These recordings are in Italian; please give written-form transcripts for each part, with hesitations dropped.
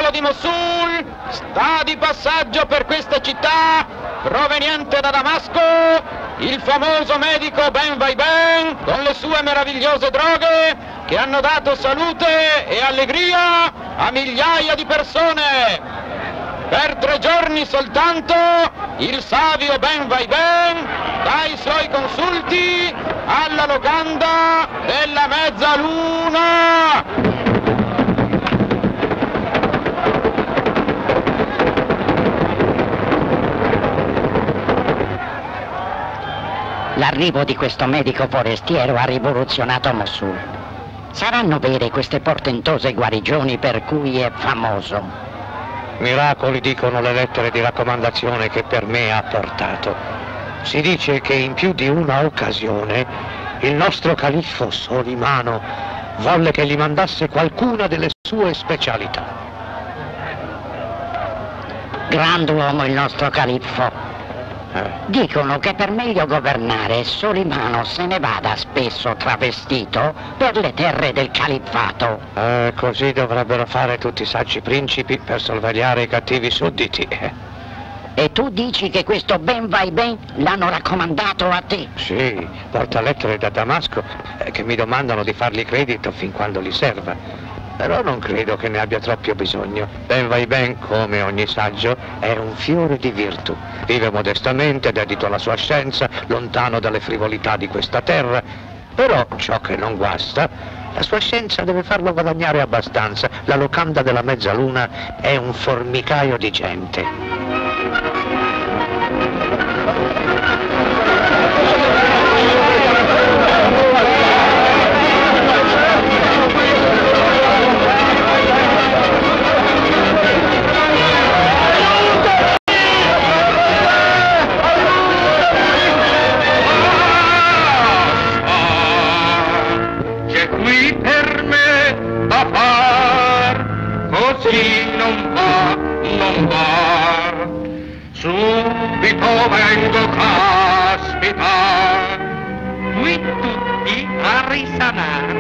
medico di Mosul sta di passaggio per questa città, proveniente da Damasco, il famoso medico Ben Vaiben, con le sue meravigliose droghe che hanno dato salute e allegria a migliaia di persone. Per 3 giorni soltanto il savio Ben Vaiben dà i suoi consulti alla locanda della Mezzaluna. L'arrivo di questo medico forestiero ha rivoluzionato Mosul. Saranno vere queste portentose guarigioni per cui è famoso? Miracoli dicono le lettere di raccomandazione che per me ha portato. Si dice che in più di una occasione il nostro califfo Solimano volle che gli mandasse qualcuna delle sue specialità. Grand'uomo il nostro califfo. Dicono che per meglio governare Solimano se ne vada spesso travestito per le terre del califfato. Così dovrebbero fare tutti i saggi principi per sorvegliare i cattivi sudditi. E tu dici che questo Ben Vaiben l'hanno raccomandato a te? Sì, porta lettere da Damasco che mi domandano di fargli credito fin quando gli serva. Però non credo che ne abbia troppo bisogno. Ben Vaiben, come ogni saggio, è un fiore di virtù. Vive modestamente, dedito alla sua scienza, lontano dalle frivolità di questa terra. Però ciò che non guasta, la sua scienza deve farlo guadagnare abbastanza. La locanda della Mezzaluna è un formicaio di gente. Subito vengo caspita, qui tutti a risanar.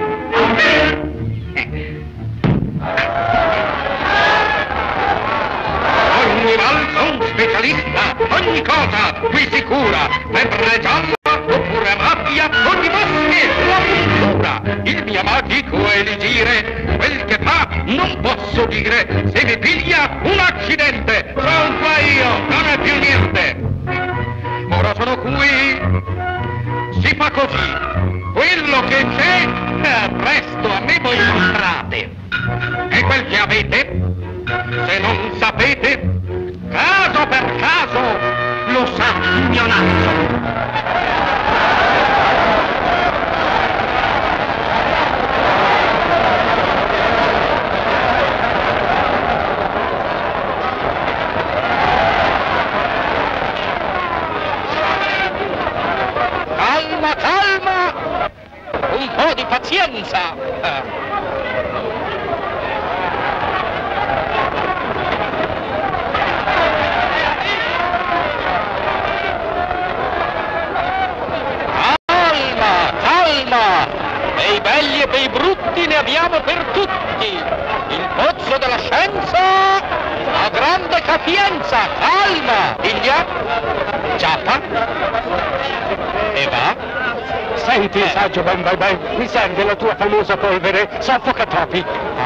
Ogni valso un specialista, ogni cosa qui sicura, febbre gialla oppure rabbia, ogni maschera la pintura. Il mio magico eligire, quel che fa non posso dire, se mi piglia un accidente, son qua io, non è più niente. Ora sono qui, si fa così, quello che c'è, presto a me voi mostrate. E quel che avete, se non sapete, caso per caso, lo sa il mio naso. Calma, un po' di pazienza. Calma, bei belli e bei brutti ne abbiamo per tutti. Il pozzo della scienza ha grande capienza. Calma, piglia, giappa e va. Senti, saggio Ben Vaiben, mi serve la tua famosa polvere soffoca topi.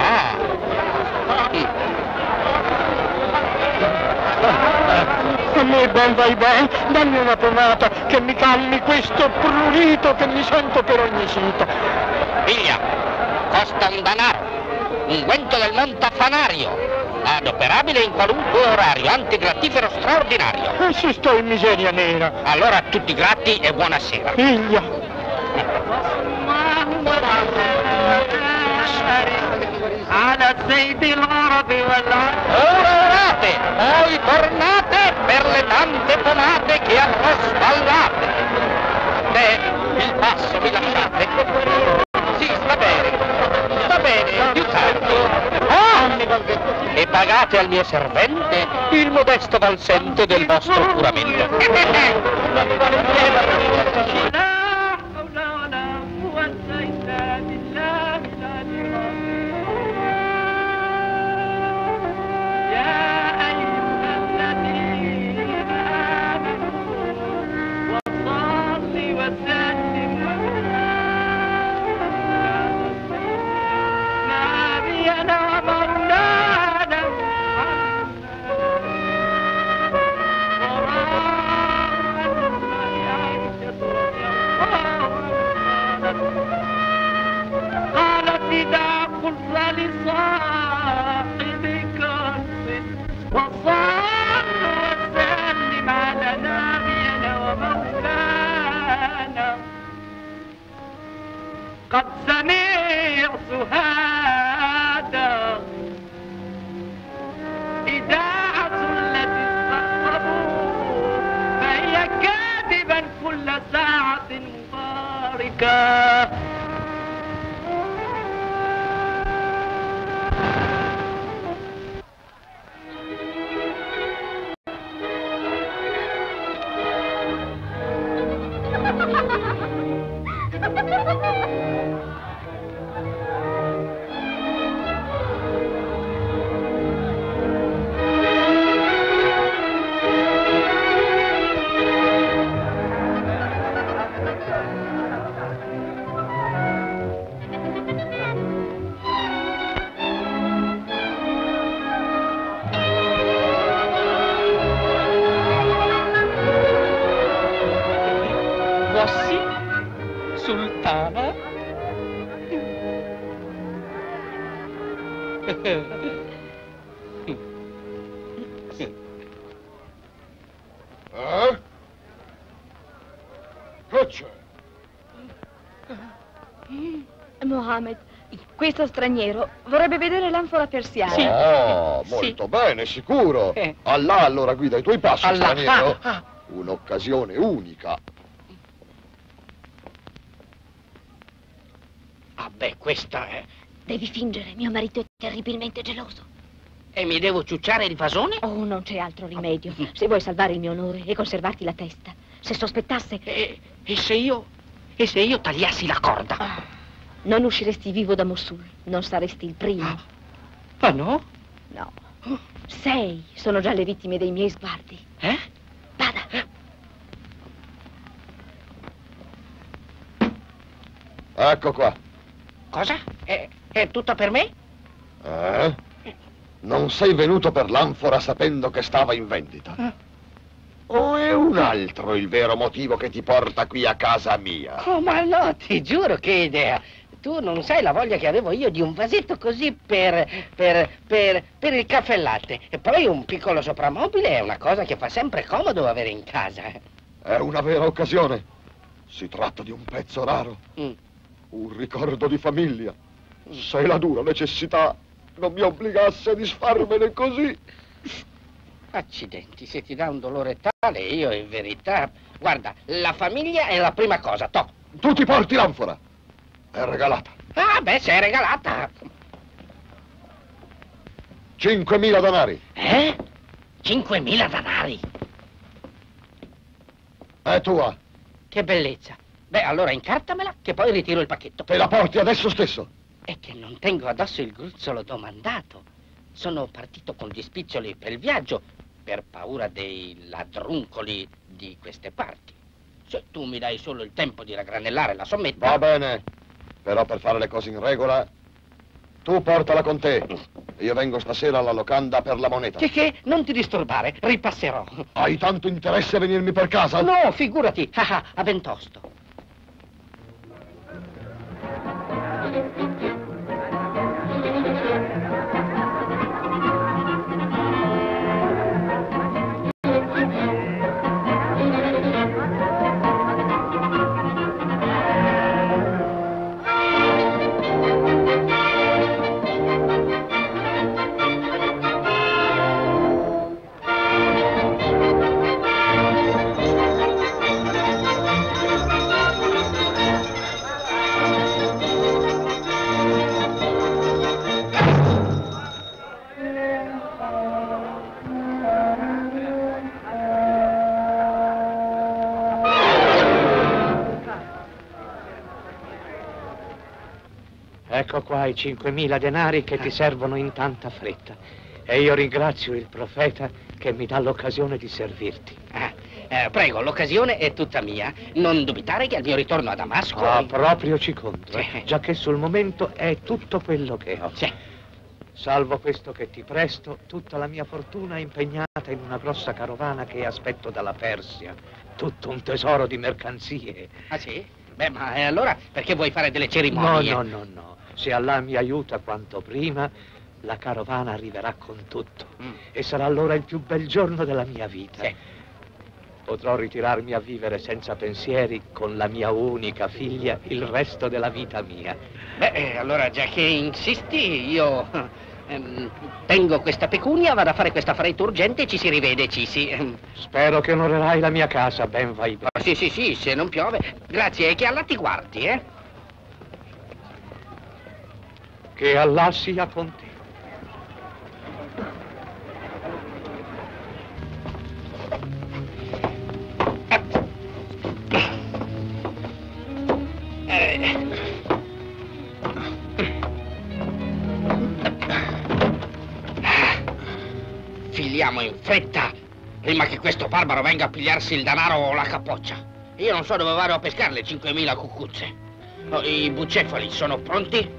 A me Ben Vaiben, dammi una pomata che mi calmi questo prurito che mi sento per ogni sito. Piglia, costa un danaro, unguento del montafanario, adoperabile in qualunque orario, antigrattifero straordinario. E se sto in miseria nera? Allora tutti grati e buonasera. Piglia. Ora orate, poi tornate per le tante pomate che avrò sballate. Il passo mi lasciate? Sì, sta bene, più tardi. E pagate al mio servente il modesto valsente del vostro curamento. قد سمعت هذا إذاعة التي استقربوا فهي كاذبا كل ساعة مباركة. Sultana. Che c'è? Mohammed, questo straniero vorrebbe vedere l'anfora persiana. Sì. Oh, molto bene, sicuro. Allah allora guida i tuoi passi, Allah. straniero. Un'occasione unica. Ah beh, questa è... Devi fingere, mio marito è terribilmente geloso. E mi devo ciucciare il vasone? Oh, non c'è altro rimedio. Se vuoi salvare il mio onore e conservarti la testa. Se sospettasse... E se io tagliassi la corda? Non usciresti vivo da Mosul. Non saresti il primo. Ah no? No. 6 sono già le vittime dei miei sguardi. Vada. Ecco qua. Cosa? È tutta per me? Non sei venuto per l'anfora sapendo che stava in vendita? O è un altro il vero motivo che ti porta qui a casa mia? Oh, ma no, ti giuro, che idea. Tu non sai la voglia che avevo io di un vasetto così per il caffè latte. E poi un piccolo sopramobile è una cosa che fa sempre comodo avere in casa. È una vera occasione. Si tratta di un pezzo raro. Un ricordo di famiglia. Se la dura necessità non mi obbligasse a disfarmene così. Accidenti, se ti dà un dolore tale, io in verità... Guarda, la famiglia è la prima cosa, toh. Tu ti porti l'anfora. È regalata. Ah, beh, se è regalata. 5.000 denari. 5.000 denari. È tua. Che bellezza. Beh, allora incartamela, che poi ritiro il pacchetto. Te la porti adesso stesso. È che non tengo addosso il gruzzolo domandato. Sono partito con gli spiccioli per il viaggio, per paura dei ladruncoli di queste parti. Se tu mi dai solo il tempo di raggranellare la sommetta... Va bene, però per fare le cose in regola, tu portala con te. Io vengo stasera alla locanda per la moneta. Che? Non ti disturbare, ripasserò. Hai tanto interesse a venirmi per casa? No, figurati, a bentosto. Ecco qua i 5.000 denari che ti servono in tanta fretta. E io ringrazio il profeta che mi dà l'occasione di servirti. Prego, l'occasione è tutta mia. Non dubitare che al mio ritorno a Damasco... Ah, proprio ci conto, giacché sul momento è tutto quello che ho. Salvo questo che ti presto, tutta la mia fortuna è impegnata in una grossa carovana che aspetto dalla Persia. Tutto un tesoro di mercanzie. Ah, sì? Beh, ma allora perché vuoi fare delle cerimonie? No. Se Allah mi aiuta quanto prima, la carovana arriverà con tutto. E sarà allora il più bel giorno della mia vita. potrò ritirarmi a vivere senza pensieri con la mia unica figlia il resto della vita mia. Beh, allora già che insisti, io tengo questa pecunia, vado a fare questa affare urgente e ci si rivede, ci si... Spero che onorerai la mia casa, ben vai bene. Sì, se non piove. Grazie, e che Allah ti guardi, eh? Che Allah sia con te. Filiamo in fretta, prima che questo barbaro venga a pigliarsi il denaro o la capoccia. Io non so dove vado a pescare le 5.000 cucuzze. I bucefali sono pronti?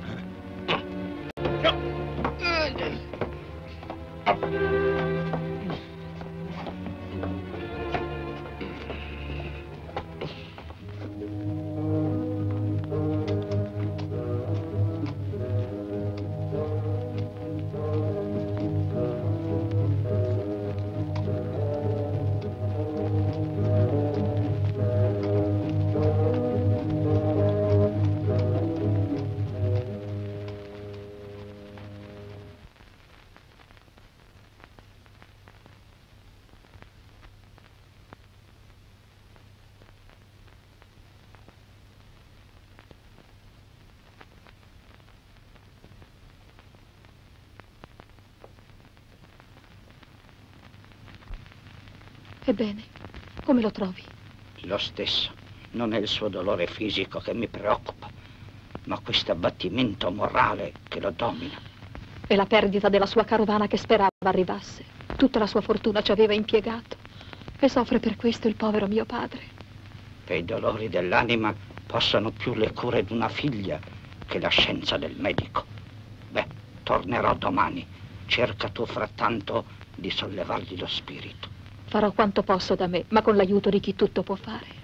Ebbene, come lo trovi? Lo stesso. Non è il suo dolore fisico che mi preoccupa, ma questo abbattimento morale che lo domina. E la perdita della sua carovana che sperava arrivasse. Tutta la sua fortuna ci aveva impiegato. E soffre per questo il povero mio padre. E i dolori dell'anima possono più le cure di una figlia che la scienza del medico. Beh, tornerò domani. Cerca tu frattanto di sollevargli lo spirito. Farò quanto posso da me, ma con l'aiuto di chi tutto può fare.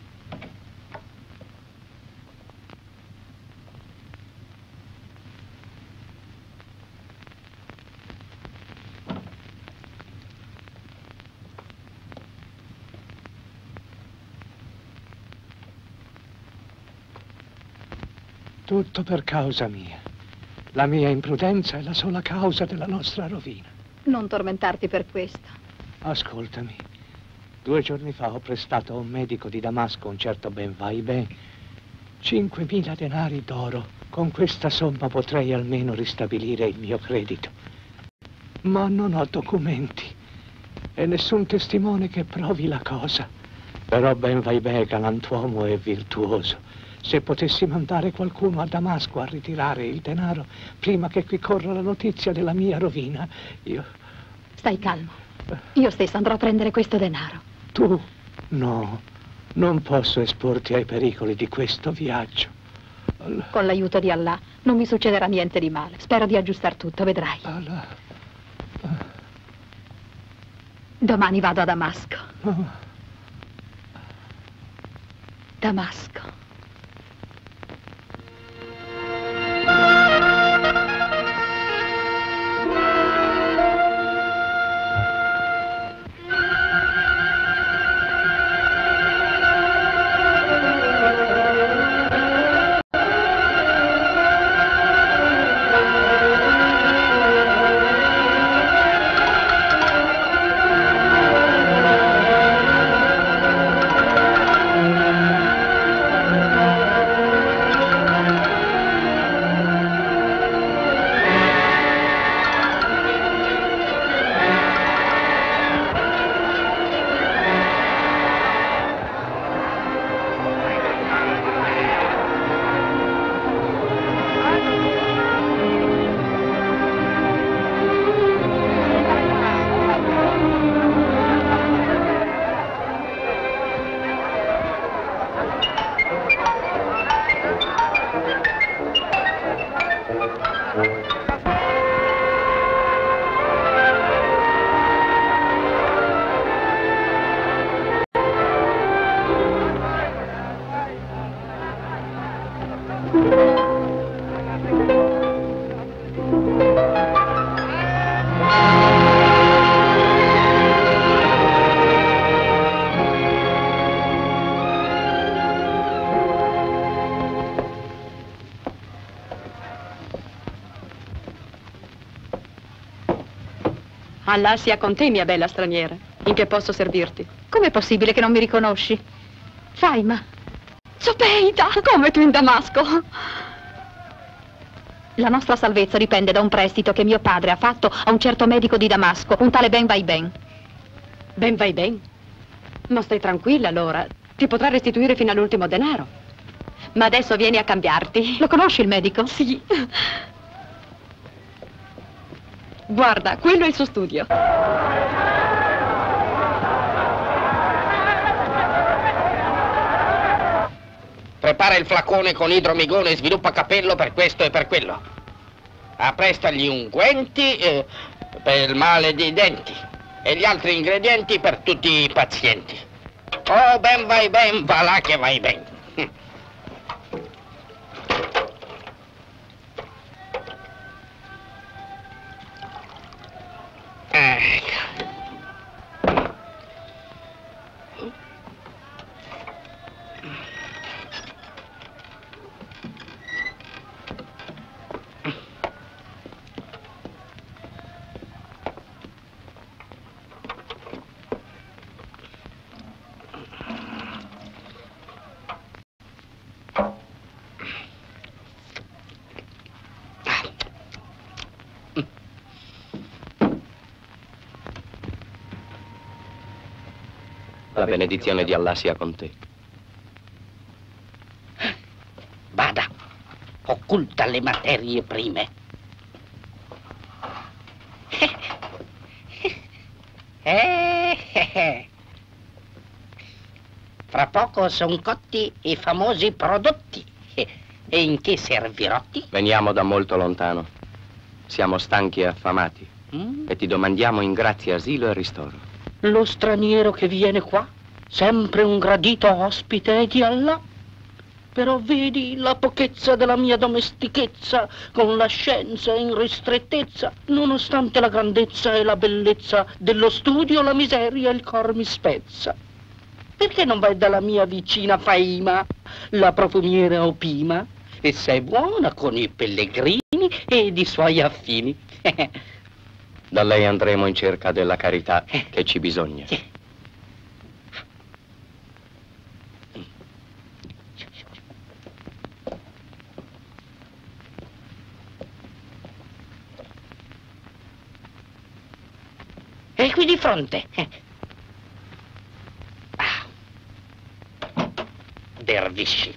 Tutto per causa mia. La mia imprudenza è la sola causa della nostra rovina. Non tormentarti per questo. Ascoltami. 2 giorni fa ho prestato a un medico di Damasco, un certo Ben Vaibè, 5.000 denari d'oro. Con questa somma potrei almeno ristabilire il mio credito. Ma non ho documenti e nessun testimone che provi la cosa. Però Ben Vaibè è galantuomo e virtuoso. Se potessi mandare qualcuno a Damasco a ritirare il denaro prima che qui corra la notizia della mia rovina, io... Stai calmo. Io stessa andrò a prendere questo denaro. Tu? No, non posso esporti ai pericoli di questo viaggio. Con l'aiuto di Allah non mi succederà niente di male. Spero di aggiustar tutto, vedrai. Domani vado a Damasco. Damasco. Allah sia con te, mia bella straniera. In che posso servirti? Com'è possibile che non mi riconosci? Faima. Zobeida! Come tu in Damasco? La nostra salvezza dipende da un prestito che mio padre ha fatto a un certo medico di Damasco, un tale Ben Vaiben. Ben vai ben. Ma stai tranquilla allora. Ti potrà restituire fino all'ultimo denaro. Ma adesso vieni a cambiarti. Lo conosci il medico? Sì. Guarda, quello è il suo studio. Prepara il flacone con idromigone e sviluppa capello per questo e per quello. Appresta gli unguenti per il male dei denti e gli altri ingredienti per tutti i pazienti. Oh, ben vai ben, va là che vai ben. La benedizione di Allah sia con te. Bada, occulta le materie prime. Fra poco sono cotti i famosi prodotti. E in che servirotti? Veniamo da molto lontano. Siamo stanchi e affamati. E ti domandiamo in grazia asilo e ristoro. Lo straniero che viene qua, sempre un gradito ospite di Allah. Però vedi la pochezza della mia domestichezza, con la scienza in ristrettezza, nonostante la grandezza e la bellezza dello studio, la miseria e il cor mi spezza. Perché non vai dalla mia vicina Faima, la profumiera Opima, e sei buona con i pellegrini ed i suoi affini? Da lei andremo in cerca della carità che ci bisogna. E qui di fronte. Dervisci.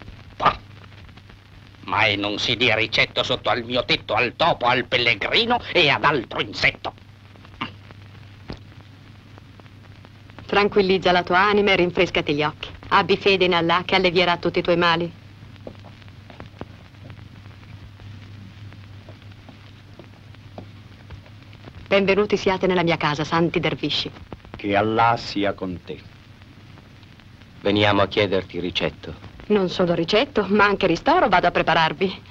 Mai non si dia ricetto sotto al mio tetto al topo, al pellegrino e ad altro insetto. Tranquillizza la tua anima e rinfrescati gli occhi. Abbi fede in Allah che allevierà tutti i tuoi mali. Benvenuti siate nella mia casa, santi dervisci. Che Allah sia con te. Veniamo a chiederti ricetto. Non solo ricetto, ma anche ristoro vado a prepararvi.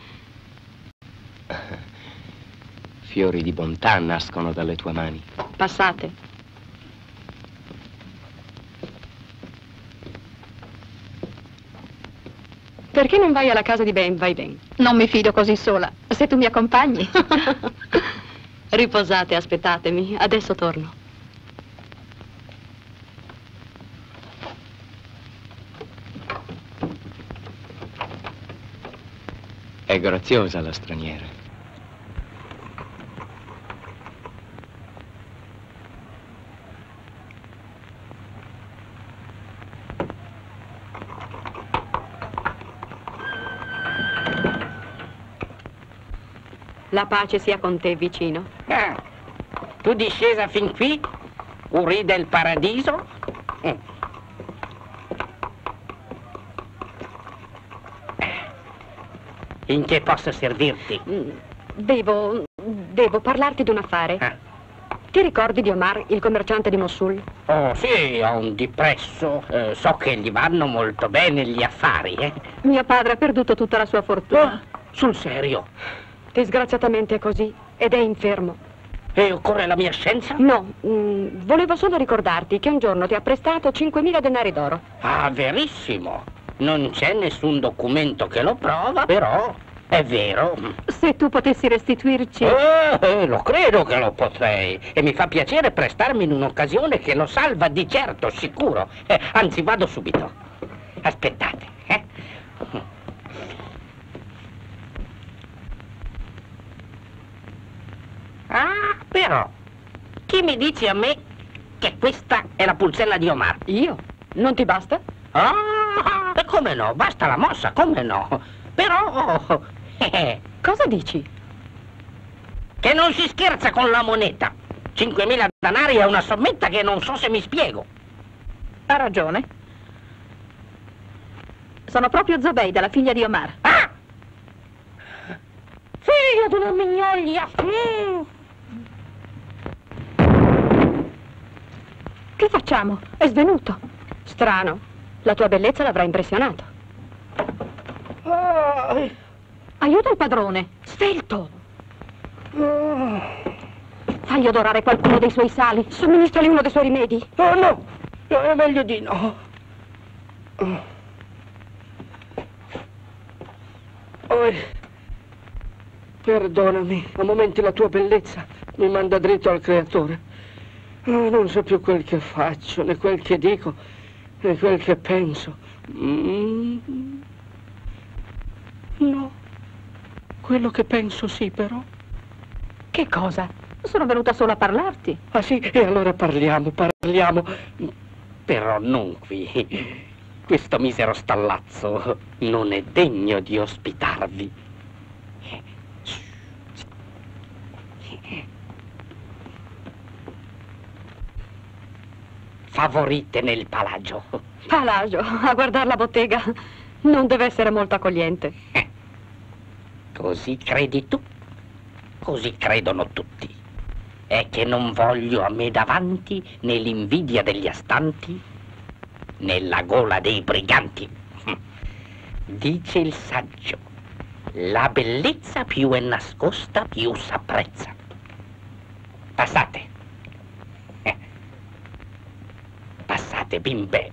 Fiori di bontà nascono dalle tue mani. Passate. Perché non vai alla casa di Ben Vaiben? Non mi fido così sola. Se tu mi accompagni. Riposate, aspettatemi. Adesso torno. È graziosa la straniera. La pace sia con te, vicino. Tu discesa fin qui, uri del paradiso? In che posso servirti? Devo parlarti di un affare. Ti ricordi di Omar, il commerciante di Mosul? Oh, sì, ho un dipresso. So che gli vanno molto bene gli affari, Mio padre ha perduto tutta la sua fortuna. Sul serio? Disgraziatamente è così, ed è infermo. E occorre la mia scienza? No, volevo solo ricordarti che un giorno ti ha prestato 5.000 denari d'oro. Ah, verissimo. Non c'è nessun documento che lo prova, però È vero? Se tu potessi restituirci... Lo credo che lo potrei. E mi fa piacere prestarmi in un'occasione che lo salva di certo, sicuro. Anzi, vado subito. Aspettate, Ah, però, chi mi dice a me che questa è la pulsella di Omar? Io? Non ti basta? Ah, come no? Basta la mossa, come no? Però... Cosa dici? Che non si scherza con la moneta. 5.000 danari è una sommetta che non so se mi spiego. Ha ragione. Sono proprio Zobeida, la figlia di Omar. Ah! Figlia di una mignoglia! Che facciamo? È svenuto. Strano. La tua bellezza l'avrà impressionato. Aiuta il padrone. Svelto. Fagli odorare qualcuno dei suoi sali. Somministrali uno dei suoi rimedi. Oh no! È meglio di no. Perdonami, a momenti la tua bellezza mi manda dritto al creatore. Non so più quel che faccio, né quel che dico, né quel che penso. No, quello che penso sì, però. Che cosa? Sono venuta solo a parlarti. Ah sì? E allora parliamo. Però non qui. Questo misero stallazzo non è degno di ospitarvi. Favorite nel palagio. Palagio, a guardare la bottega, non deve essere molto accogliente. Così credi tu? Così credono tutti. È che non voglio a me davanti né l'invidia degli astanti, né la gola dei briganti. Dice il saggio, la bellezza più è nascosta, più s'apprezza. Passate. Passate, bimbe.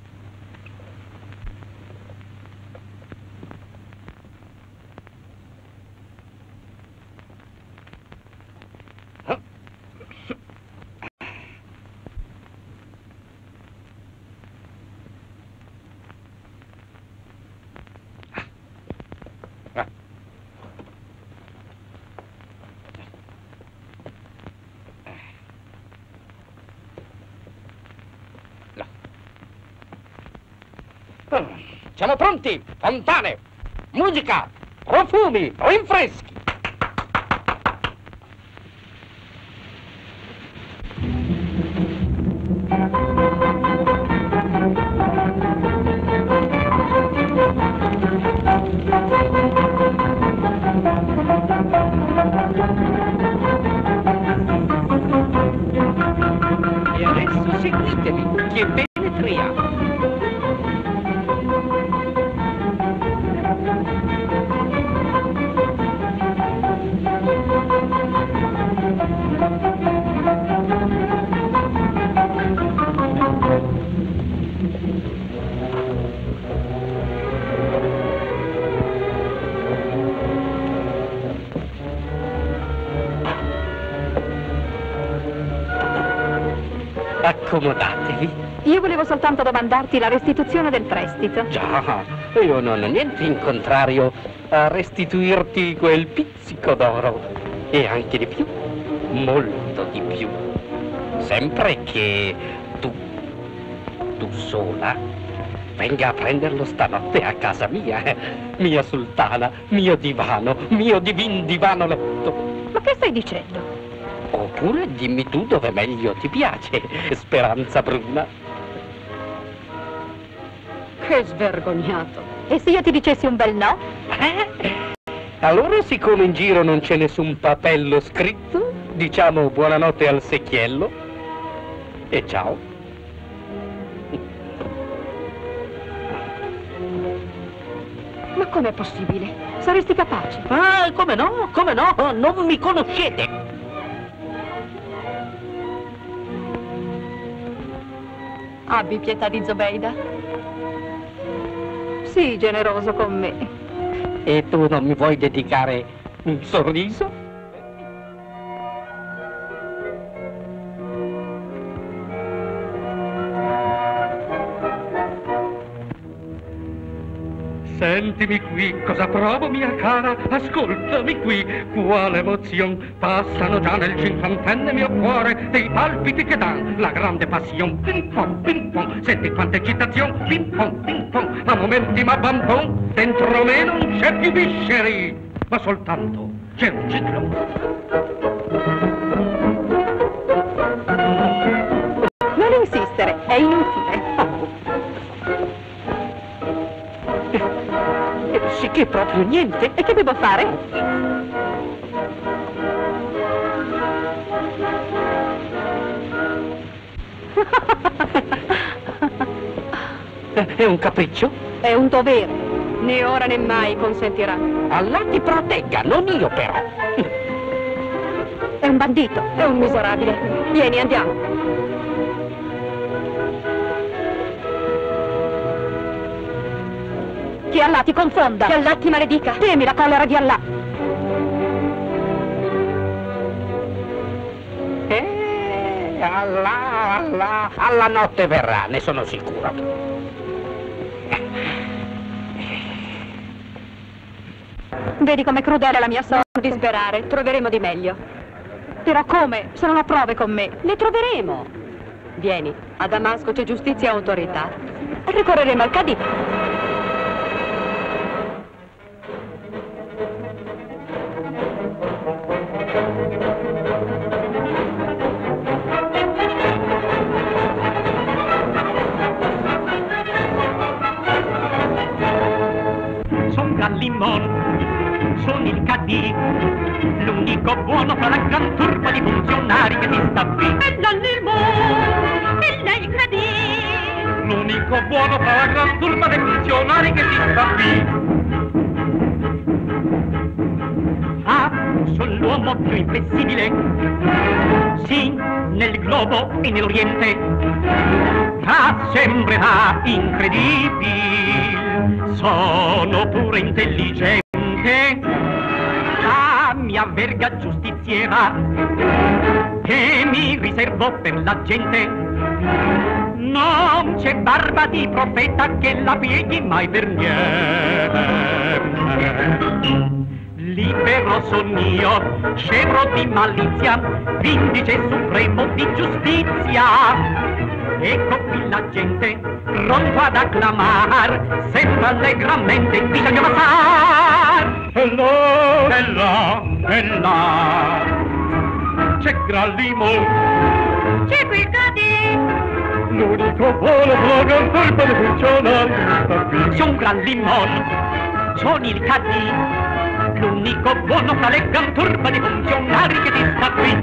Siamo pronti? Fontane, musica, profumi, rinfreschi. E adesso seguitemi, che penetriamo. Accomodatevi. Io volevo soltanto domandarti la restituzione del prestito. Già, io non ho niente in contrario a restituirti quel pizzico d'oro. E anche di più, molto di più. Sempre che tu sola, venga a prenderlo stanotte a casa mia. Mia sultana, mio divano, mio divin divano letto. Ma che stai dicendo? Oppure dimmi tu dove meglio ti piace, Speranza Bruna. Che svergognato. E se io ti dicessi un bel no? Allora, siccome in giro non c'è nessun papello scritto, diciamo buonanotte al secchiello e ciao. Ma com'è possibile? Saresti capace? Ah, come no, non mi conoscete. Abbi pietà di Zobeida. Sii generoso con me. E tu non mi vuoi dedicare un sorriso? Sentimi qui, cosa provo mia cara, ascoltami qui, quale emozion, passano già nel cinquantenne mio cuore, dei palpiti che dan la grande passion, ping pong, senti quanta eccitazione, ping pong, a momenti ma bambon, dentro me non c'è più visceri, ma soltanto c'è un ciclo. Non insistere, è inutile. Sì che proprio niente. E che devo fare? È un capriccio? È un dovere. Né ora né mai consentirà. Allah ti protegga, non io però. È un bandito, è un miserabile. Vieni, andiamo. Che Allah ti confonda! Che Allah ti maledica! Temi la collera di Allah! Allah, alla notte verrà, ne sono sicuro. Vedi com'è crudele la mia sorte? Non disperare, troveremo di meglio. Però come? Se non ha prove con me. Le troveremo. Vieni, a Damasco c'è giustizia e autorità. Ricorreremo al Califfo. Sono il cadì, l'unico buono fra la gran turba di funzionari che ti sta qui. E l'Allimon, e lei il cadì, l'unico buono fra la gran turba di funzionari che ti sta qui. Ah, sono l'uomo più inflessibile, sì, nel globo e nell'Oriente. Ah, sembrerà incredibile, sono pure intelligente. Ah, mia verga giustiziera, che mi riservo per la gente. Non c'è barba di profeta che la pieghi mai per niente. Libero son io, scevro di malizia, vindice supremo di giustizia. Ecco qui la gente, pronto ad acclamar, sembra allegramente, bisogna passar. E là, c'è Gran Limon, c'è qui il cadì, l'unico buono per la gran turba di funzionari sta qui. C'è un Gran Limon, sono il cadì, l'unico buono fra le gran turba di funzionari che ti sta qui.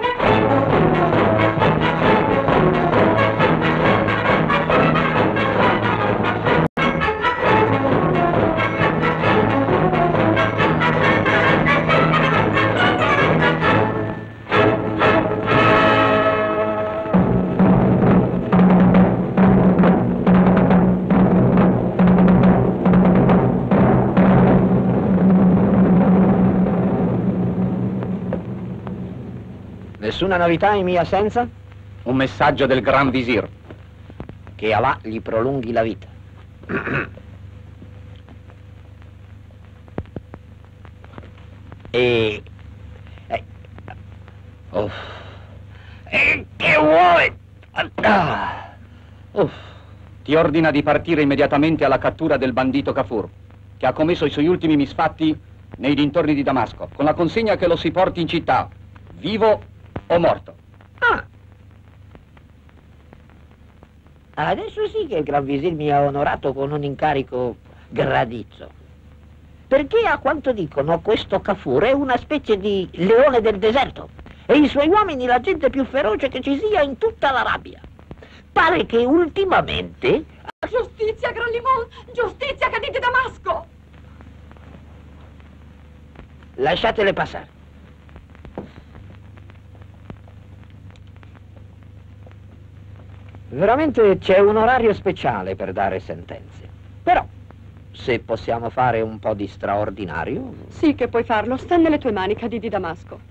Nessuna novità in mia assenza? Un messaggio del Gran Visir. Che Allah gli prolunghi la vita. Che vuoi? Ti ordina di partire immediatamente alla cattura del bandito Kafur, che ha commesso i suoi ultimi misfatti nei dintorni di Damasco, con la consegna che lo si porti in città, vivo o morto. Adesso sì che il Gran Visir mi ha onorato con un incarico gradizzo. Perché, a quanto dicono, questo Kafur è una specie di leone del deserto e i suoi uomini la gente più feroce che ci sia in tutta l'Arabia. Pare che ultimamente... Giustizia, Gran Limon! Giustizia, cadì di Damasco! Lasciatele passare. Veramente c'è un orario speciale per dare sentenze. Però, se possiamo fare un po' di straordinario. Sì che puoi farlo, sta nelle tue mani, Cadi di Damasco.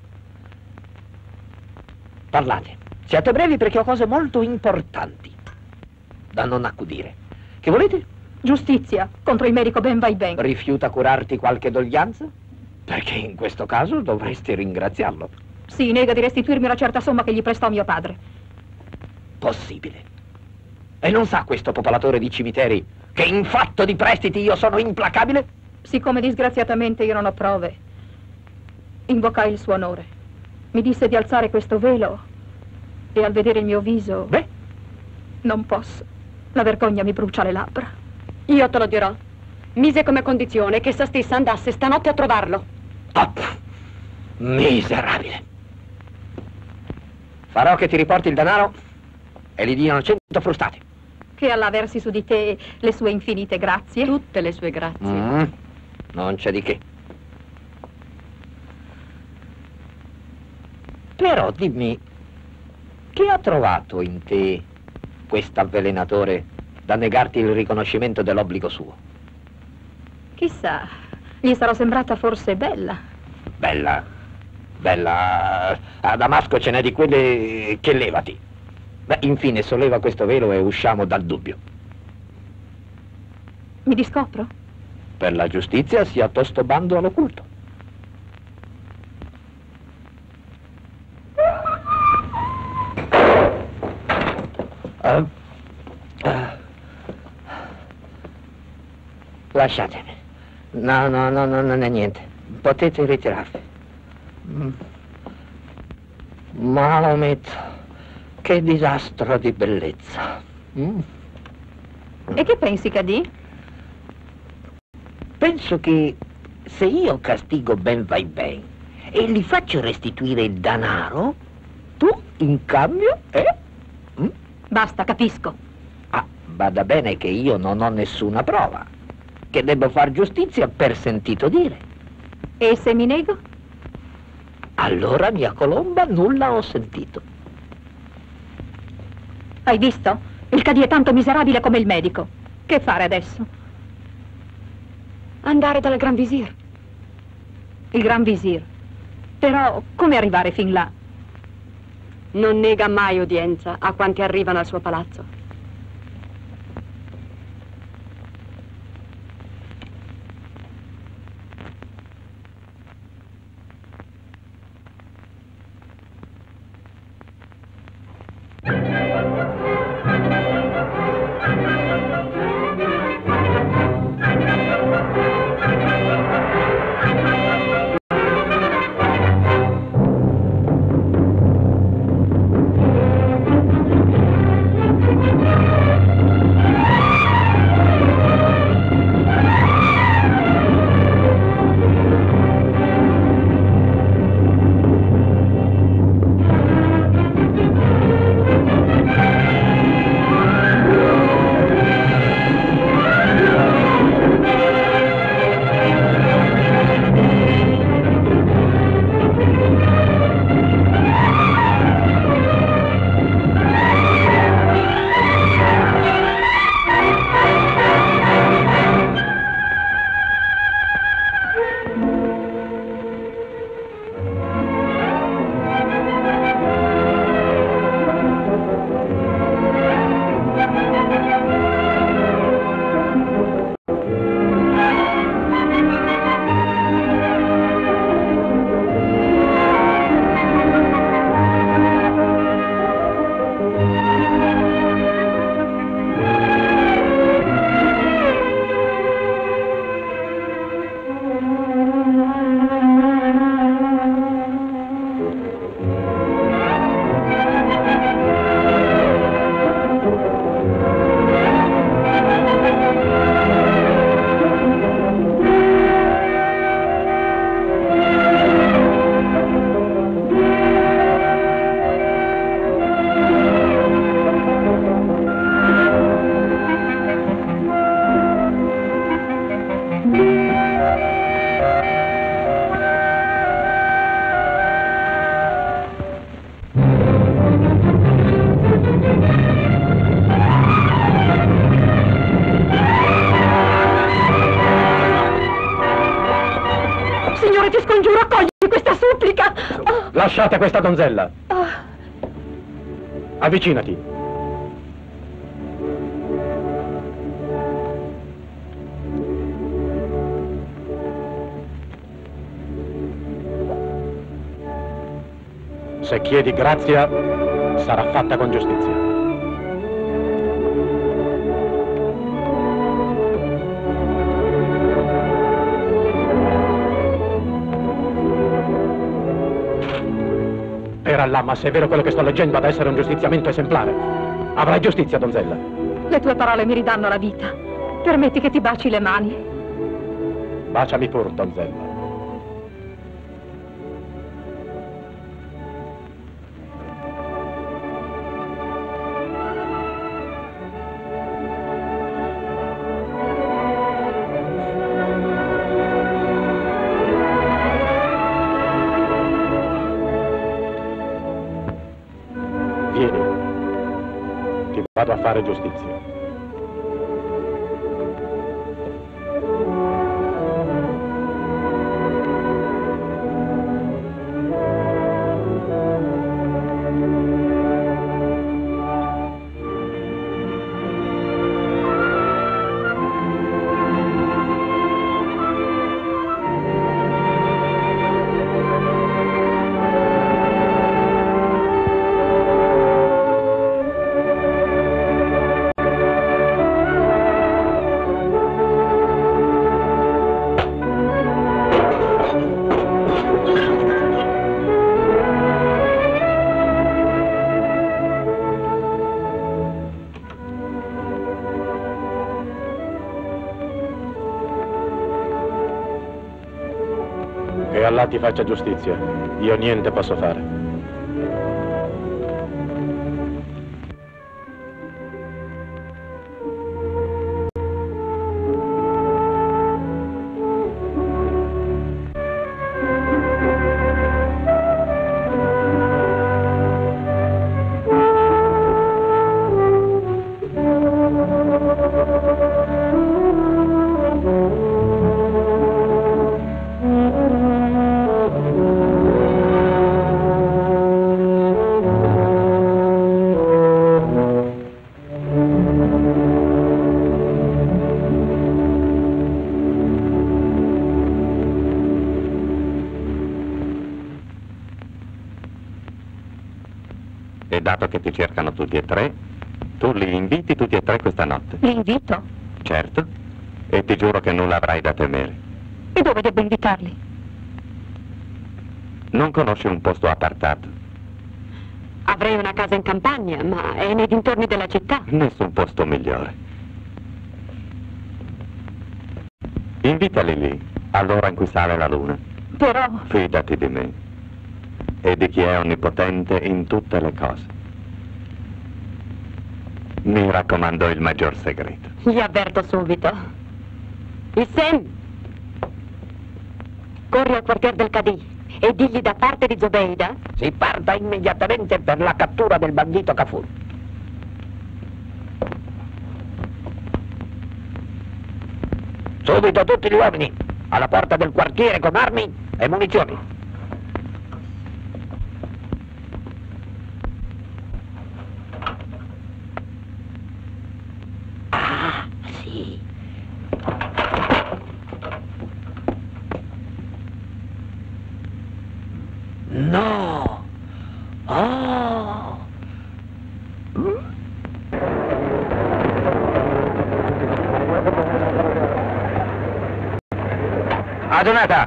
Parlate, siate brevi perché ho cose molto importanti da non accudire. Che volete? Giustizia contro il medico Ben vai ben. Rifiuta curarti qualche doglianza? Perché in questo caso dovresti ringraziarlo. Sì, nega di restituirmi una certa somma che gli prestò mio padre. Possibile. E non sa questo popolatore di cimiteri che in fatto di prestiti io sono implacabile? Siccome disgraziatamente io non ho prove, invocai il suo onore. Mi disse di alzare questo velo e al vedere il mio viso... Beh? Non posso. La vergogna mi brucia le labbra. Io te lo dirò. Mise come condizione che essa stessa andasse stanotte a trovarlo. Oh, miserabile. Farò che ti riporti il denaro e gli diano 100 frustate. Che Allah versi su di te le sue infinite grazie. Tutte le sue grazie. Non c'è di che. Però dimmi, che ha trovato in te quest'avvelenatore da negarti il riconoscimento dell'obbligo suo? Chissà, gli sarò sembrata forse bella. Bella? Bella? A Damasco ce n'è di quelle che levati. Beh, infine solleva questo velo e usciamo dal dubbio. Mi discopro? Per la giustizia sia tosto bando all'occulto. Lasciatemi. No, non è niente. Potete ritirarvi. Maometto, che disastro di bellezza. E che pensi, Cadi? Penso che se io castigo Ben vai ben e gli faccio restituire il denaro, tu in cambio Basta, capisco. Ah, bada bene che io non ho nessuna prova, che devo far giustizia per sentito dire. E se mi nego? Allora, mia colomba, nulla ho sentito. Hai visto? Il Cadi è tanto miserabile come il medico. Che fare adesso? Andare dal Gran Visir. Il Gran Visir. Però, come arrivare fin là? Non nega mai udienza a quanti arrivano al suo palazzo. Lasciate questa donzella. Avvicinati. Se chiedi grazia, sarà fatta con giustizia. Per Allah, ma se è vero quello che sto leggendo ad essere un giustiziamento esemplare, avrai giustizia, donzella. Le tue parole mi ridanno la vita. Permetti che ti baci le mani. Baciami pur, donzella. Vado a fare giustizia. Che Allah ti faccia giustizia. Io niente posso fare. E dato che ti cercano tutti e tre, tu li inviti tutti e tre questa notte. Li invito? Certo, e ti giuro che nulla avrai da temere. E dove devo invitarli? Non conosci un posto appartato? Avrei una casa in campagna, ma è nei dintorni della città. Nessun posto migliore. Invitali lì, all'ora in cui sale la luna. Però... Fidati di me. E di chi è onnipotente in tutte le cose. Mi raccomando il maggior segreto. Gli avverto subito. Issem! Corri al quartier del Cadì e digli da parte di Zobeida. Si parta immediatamente per la cattura del bandito Kafur. Subito tutti gli uomini alla porta del quartiere con armi e munizioni. Sì. No. Oh. Adunata!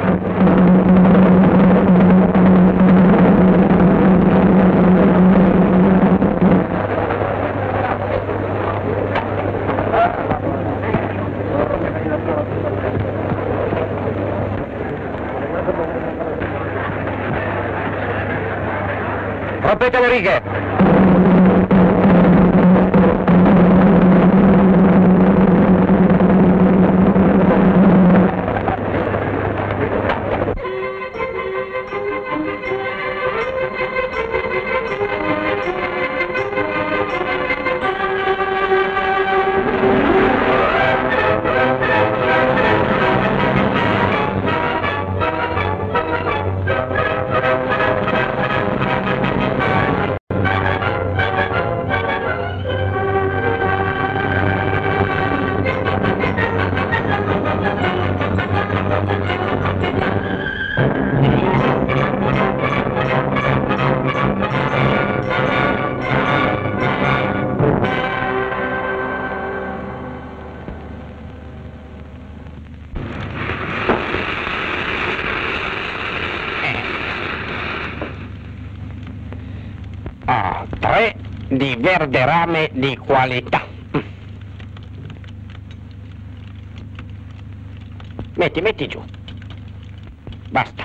Rompete le righe! di verde rame di qualità. Metti giù. Basta.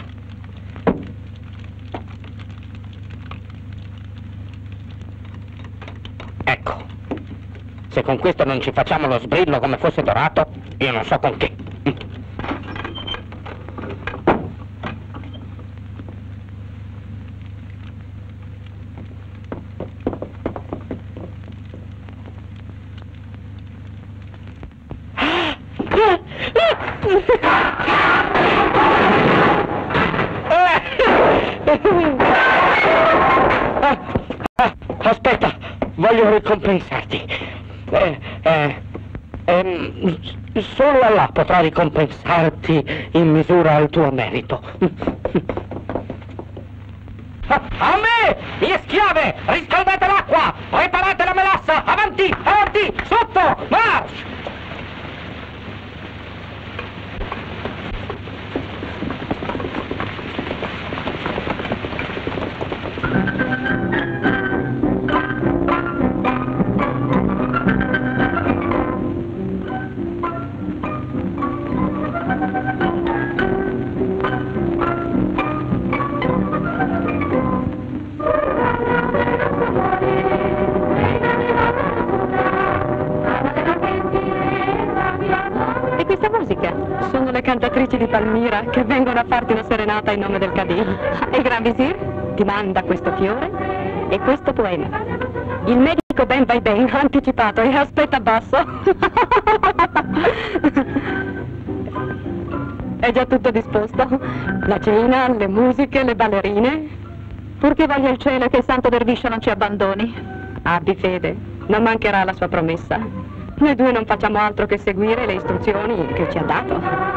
Ecco. Se con questo non ci facciamo lo sbrillo come fosse dorato, io non so con che. Aspetta, voglio ricompensarti. Solo Allah potrà ricompensarti in misura al tuo merito. A me, mie schiave, riscaldate l'acqua, preparate la melassa, avanti, avanti, sotto, marcia! Cantatrici di Palmira che vengono a farti una serenata in nome del Cadì. E il Gran Visir ti manda questo fiore e questo poema. Il medico Ben vai ben ha anticipato e aspetta basso. È già tutto disposto. La cena, le musiche, le ballerine. Purché voglia il cielo che il santo derviscio non ci abbandoni. Abbi fede, non mancherà la sua promessa. Noi due non facciamo altro che seguire le istruzioni che ci ha dato.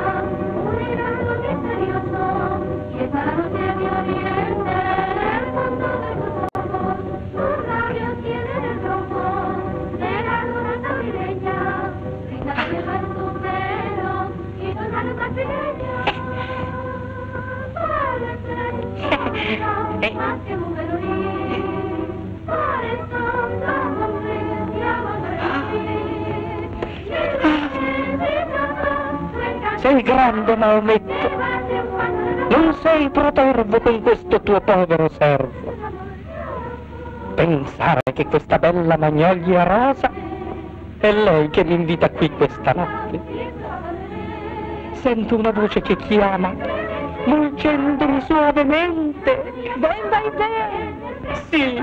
Sei grande, Maometto. Non sei protervo con questo tuo povero servo. Pensare che questa bella magnolia rosa è lei che mi invita qui questa notte. Sento una voce che chiama, volgendomi suavemente. Ben vai ben. Sì.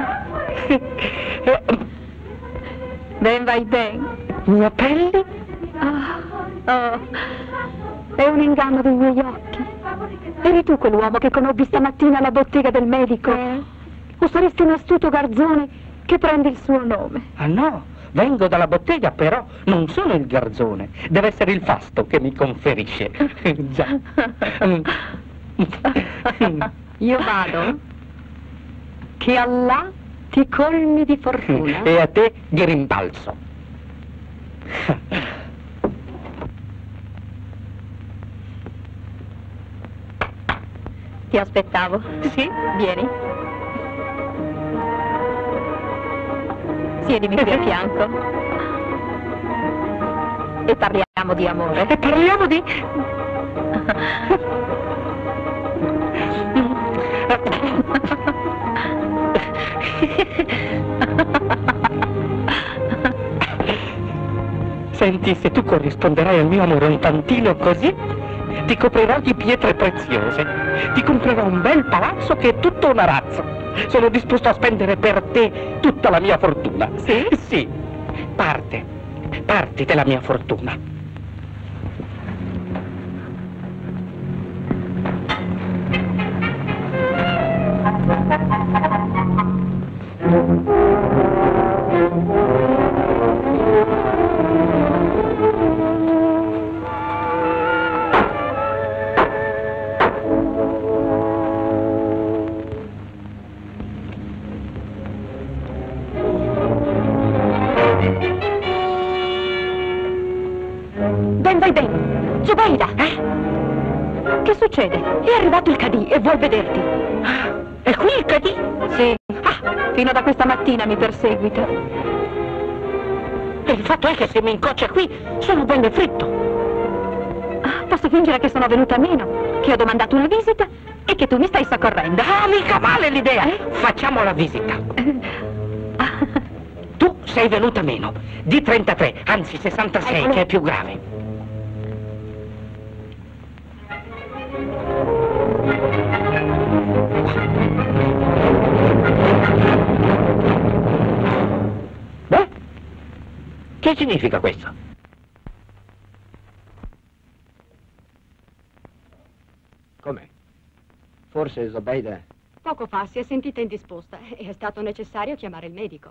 Ben vai ben. Mi appelli? Oh, è un inganno dei miei occhi. Eri tu quell'uomo che conobbi stamattina alla bottega del medico? O saresti un astuto garzone che prende il suo nome? Ah no, vengo dalla bottega, però non sono il garzone. Deve essere il fasto che mi conferisce. Già. Io vado. Che Allah ti colmi di fortuna. E a te di rimbalzo. Ti aspettavo. Sì? Vieni. Siedimi qui a fianco. E parliamo di amore. E parliamo di... Senti, se tu corrisponderai al mio amore un tantino così, ti coprirò di pietre preziose. Ti comprerò un bel palazzo che è tutto un arazzo. Sono disposto a spendere per te tutta la mia fortuna. Sì? Sì. Parti della mia fortuna. Zubeida! Che succede? È arrivato il Cadì e vuol vederti. È qui il Cadì? Sì. Fino da questa mattina mi perseguita. E il fatto è che se mi incoccia qui sono bello fritto. Posso fingere che sono venuta meno, che ho domandato una visita e che tu mi stai soccorrendo. Ah, mica male l'idea! Facciamo la visita. Tu sei venuta meno, di 33, anzi 66, che è più grave. Beh, che significa questo? Com'è? Forse Zobeida... Poco fa si è sentita indisposta e è stato necessario chiamare il medico.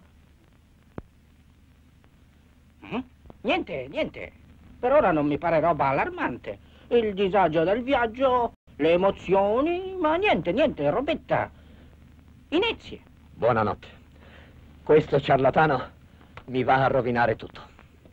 Niente. Per ora non mi pare roba allarmante. Il disagio del viaggio, le emozioni, ma niente, robetta. Inezie. Buonanotte. Questo ciarlatano mi va a rovinare tutto.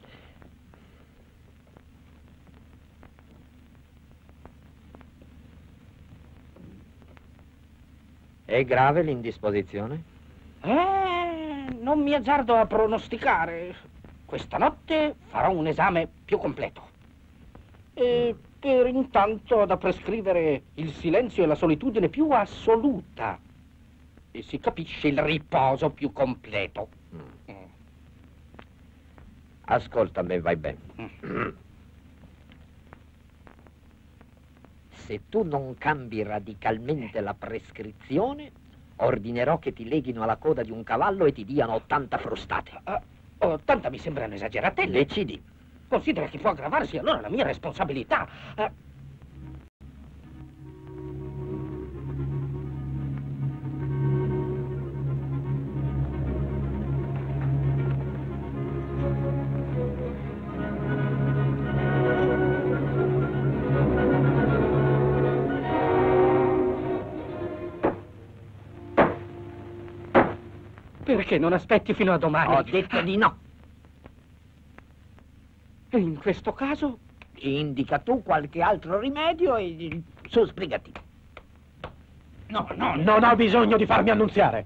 È grave l'indisposizione? Non mi azzardo a pronosticare. Questa notte farò un esame più completo. E per intanto ho da prescrivere il silenzio e la solitudine più assoluta. E si capisce il riposo più completo. Ascolta me, vai bene. Se tu non cambi radicalmente la prescrizione, ordinerò che ti leghino alla coda di un cavallo e ti diano 80 frustate. 80 mi sembrano esageratelle. Decidi. Considera che può aggravarsi allora la mia responsabilità. Perché non aspetti fino a domani? Ho detto di no. E in questo caso? Indica tu qualche altro rimedio e su, sbrigati. No, non ho bisogno di farmi annunziare.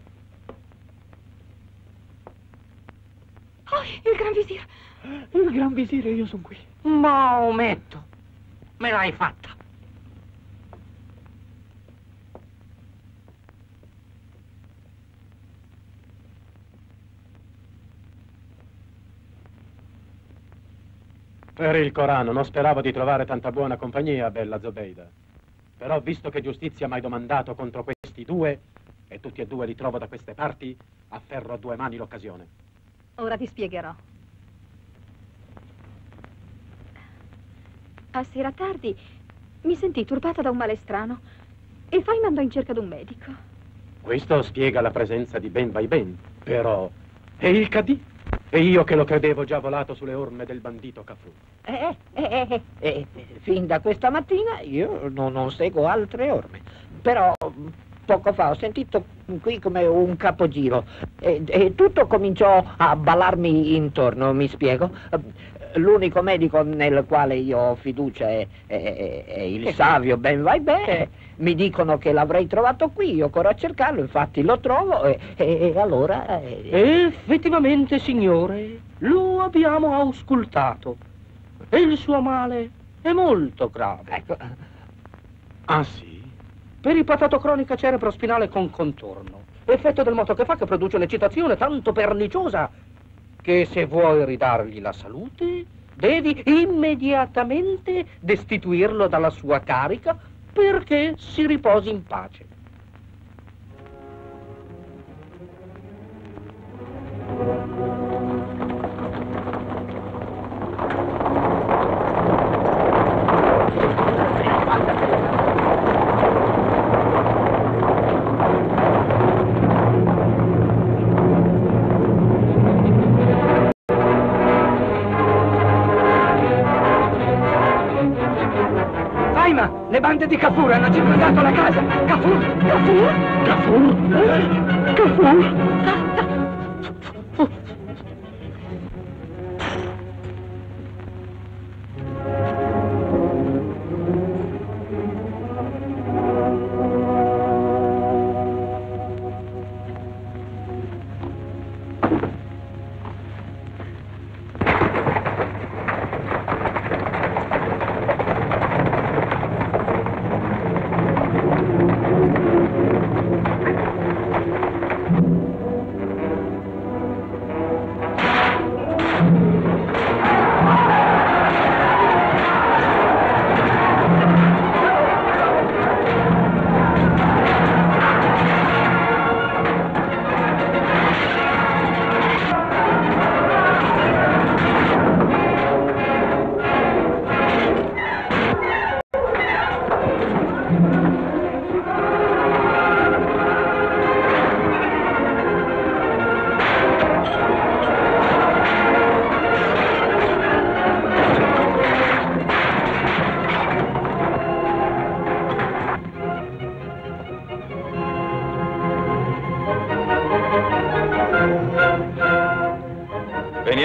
Oh, il Gran Visir! Il Gran Visire, io sono qui. Maometto, me l'hai fatta. Per il Corano, non speravo di trovare tanta buona compagnia, bella Zobeida. Però, visto che giustizia mi hai domandato contro questi due, e tutti e due li trovo da queste parti, afferro a due mani l'occasione. Ora ti spiegherò. A sera tardi mi sentii turbata da un male strano e Fai mandò in cerca di un medico. Questo spiega la presenza di Ben Vai Ben, però... E il Cadì? E io che lo credevo già volato sulle orme del bandito Cafù. Fin da questa mattina io non seguo altre orme. Però poco fa ho sentito qui come un capogiro e tutto cominciò a ballarmi intorno, mi spiego. L'unico medico nel quale io ho fiducia è il savio Ben Vai Ben. Mi dicono che l'avrei trovato qui, io corro a cercarlo, infatti lo trovo e allora... Effettivamente, signore, lo abbiamo auscultato e il suo male è molto grave. Ecco. Ah, sì? Per ipatatocronica cerebrospinale con contorno, effetto del moto che fa che produce un'eccitazione tanto perniciosa che se vuoi ridargli la salute devi immediatamente destituirlo dalla sua carica perché si riposi in pace. Le bande di Cafur hanno circondato la casa! Cafur! Cafur! Cafur! Cafur!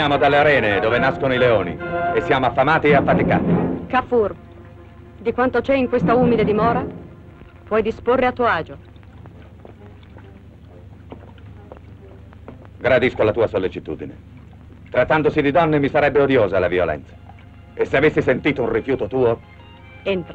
Veniamo dalle arene dove nascono i leoni e siamo affamati e affaticati. Kafur, di quanto c'è in questa umile dimora, puoi disporre a tuo agio. Gradisco la tua sollecitudine. Trattandosi di donne mi sarebbe odiosa la violenza. E se avessi sentito un rifiuto tuo... Entra.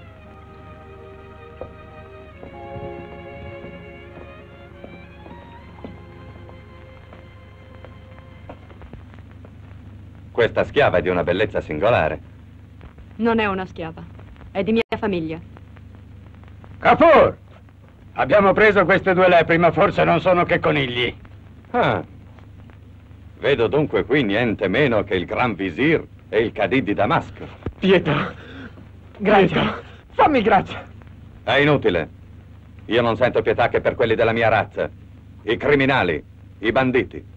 Questa schiava è di una bellezza singolare. Non è una schiava, è di mia famiglia. Kafur! Abbiamo preso queste due lepri, ma forse non sono che conigli. Ah. Vedo dunque qui niente meno che il Gran Visir e il Cadì di Damasco. Pietà! Grazie! Pietà. Fammi grazia! È inutile. Io non sento pietà che per quelli della mia razza. I criminali, i banditi.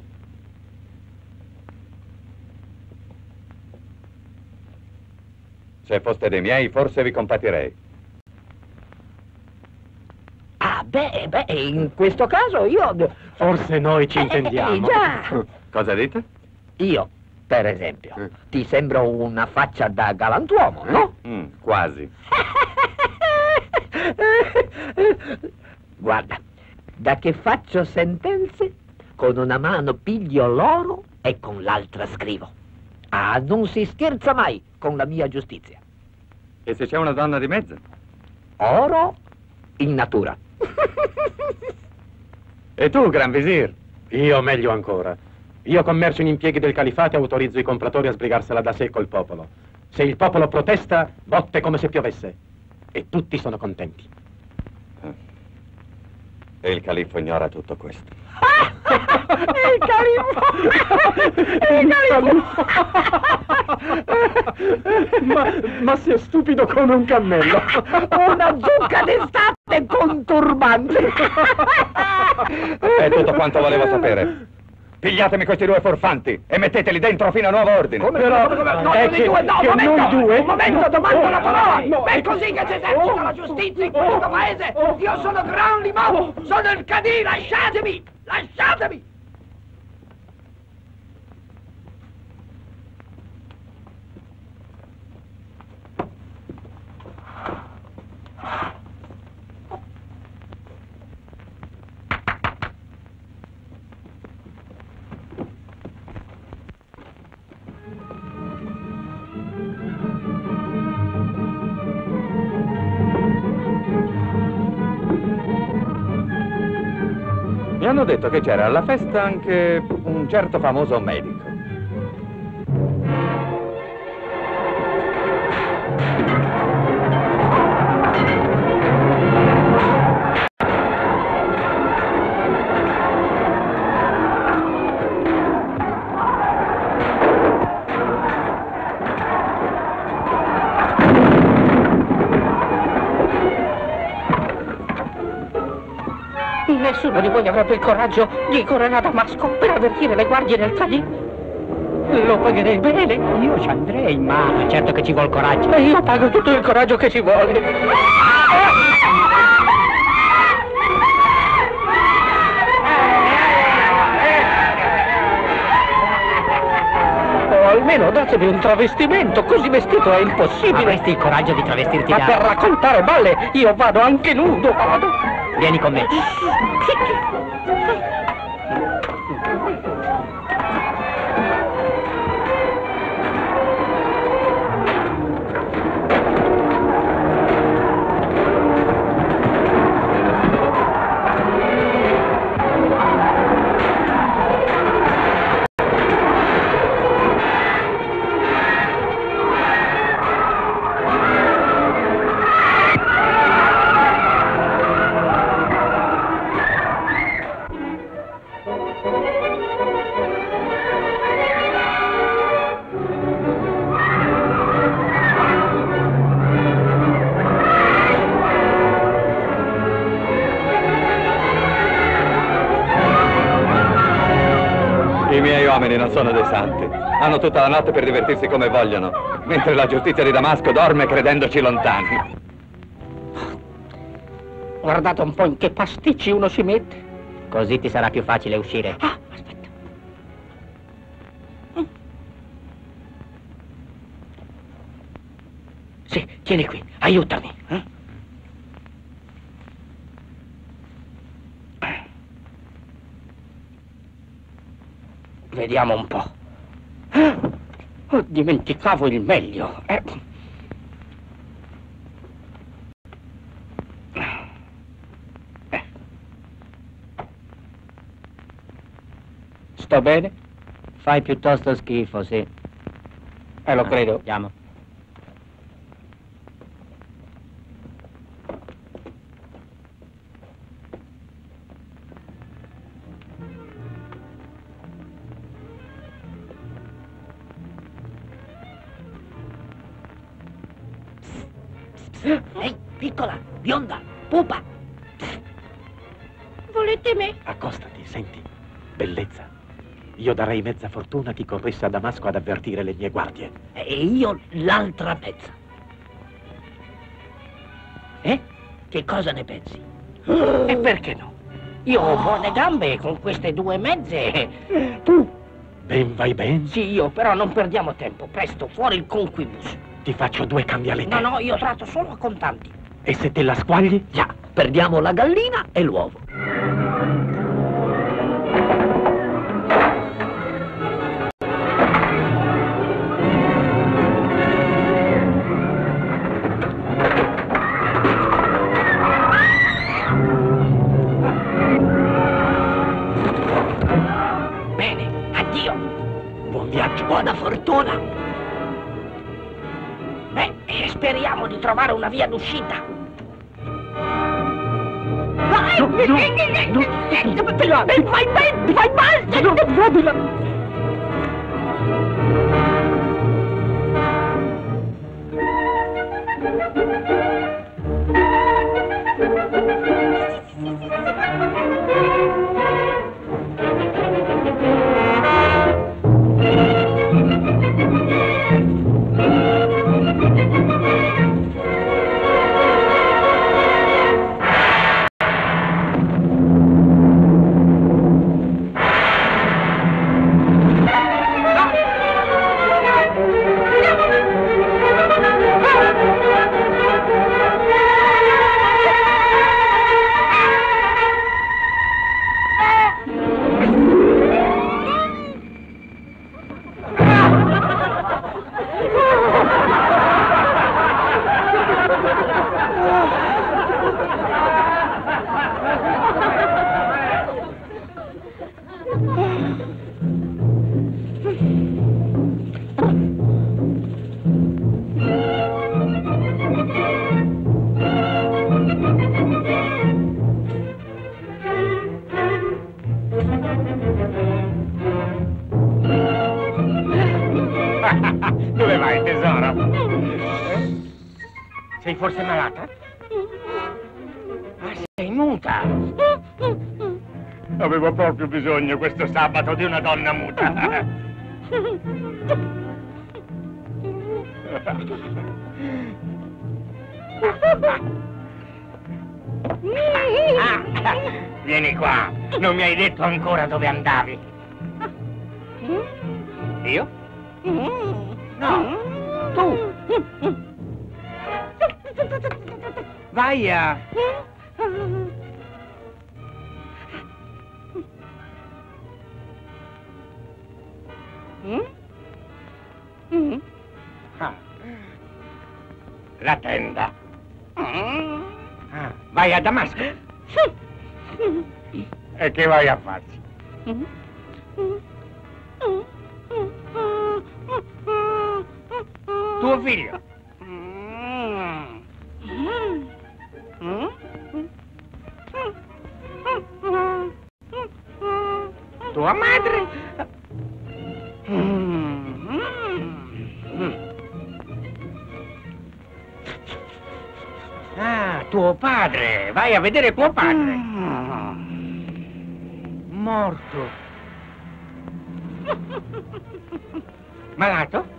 Se foste dei miei, forse vi compatirei. Ah, beh, in questo caso io... Forse noi ci intendiamo. Già! Cosa dite? Io, per esempio, ti sembro una faccia da galantuomo, no? Quasi. Guarda, da che faccio sentenze, con una mano piglio l'oro e con l'altra scrivo. Ah, non si scherza mai con la mia giustizia. E se c'è una donna di mezzo? Oro in natura. E tu, Gran Visir? Io meglio ancora. Io commercio in impieghi del califfato e autorizzo i compratori a sbrigarsela da sé col popolo. Se il popolo protesta, botte come se piovesse. E tutti sono contenti. E il califfo ignora tutto questo. Il califfo! Ma sei stupido come un cammello. Una zucca d'estate con turbante. È tutto quanto volevo sapere. Pigliatemi questi due forfanti e metteteli dentro fino a nuovo ordine. Come? No, un momento, domando la parola. No, è così che si esercita la giustizia in questo paese. Io sono Gran Limon, sono il Cadì, lasciatemi, lasciatemi. Mi hanno detto che c'era alla festa anche un certo famoso medico. Nessuno di voi avrebbe il coraggio di correre a Damasco per avvertire le guardie del Cadì? Lo pagherei bene. Io ci andrei, ma certo che ci vuole coraggio. E io pago tutto il coraggio che ci vuole. O almeno datemi un travestimento, così vestito è impossibile. Avresti il coraggio di travestirti Ma per raccontare balle io vado anche nudo, vado. Vieni con me. I miei uomini non sono dei santi. Hanno tutta la notte per divertirsi come vogliono, mentre la giustizia di Damasco dorme credendoci lontani. Guardate un po' in che pasticci uno si mette. Così ti sarà più facile uscire. Ah, aspetta. tieni qui, aiutami. Vediamo un po'. Oh, dimenticavo il meglio. Sto bene? Fai piuttosto schifo, sì. Lo credo. Andiamo. Ehi, piccola, bionda, pupa. Volete me? Accostati, senti. Bellezza. Io darei mezza fortuna a chi corresse a Damasco ad avvertire le mie guardie. E io l'altra mezza. Che cosa ne pensi? E perché no? Io ho buone gambe e con queste 2 mezze... Tu? Ben vai ben? Sì, io, però non perdiamo tempo. Presto, fuori il conquibus. Ti faccio 2 cambialette. No, io tratto solo a contanti. E se te la squagli? Già, perdiamo la gallina e l'uovo. Bene, addio. Buon viaggio. Buona fortuna. Speriamo di trovare una via d'uscita. Vai! Vai mal! Dove vai, tesoro? Sei forse malata? Sei muta. Avevo proprio bisogno questo sabato di una donna muta. Vieni qua. Non mi hai detto ancora dove andavi. Io? No, tu. Vai a... La tenda. Vai a Damasco. E che vai a farci? Tuo figlio. Tua madre. Ah, tuo padre. Vai a vedere tuo padre. Morto. Malato?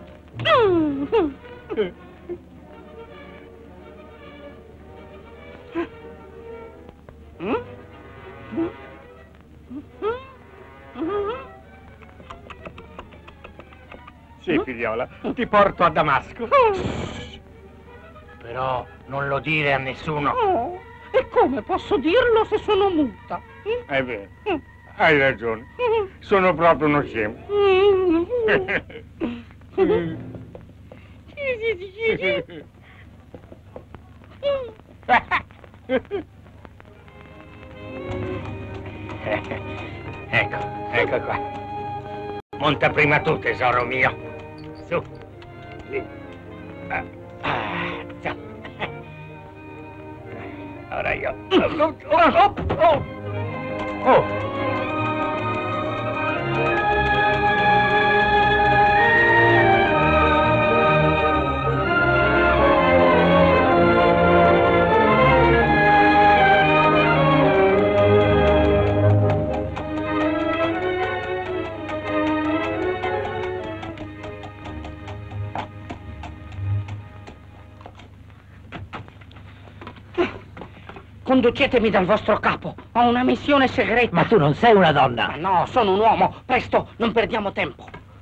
Sì, figliola, ti porto a Damasco. Però non lo dire a nessuno. Oh, e come posso dirlo se sono muta? È vero, hai ragione. Sono proprio uno scemo. Ecco qua. Monta prima tu, tesoro mio. Su. Su. Ora io. Oh. Conducetemi dal vostro capo, ho una missione segreta. Ma tu non sei una donna. No, sono un uomo. Presto, non perdiamo tempo.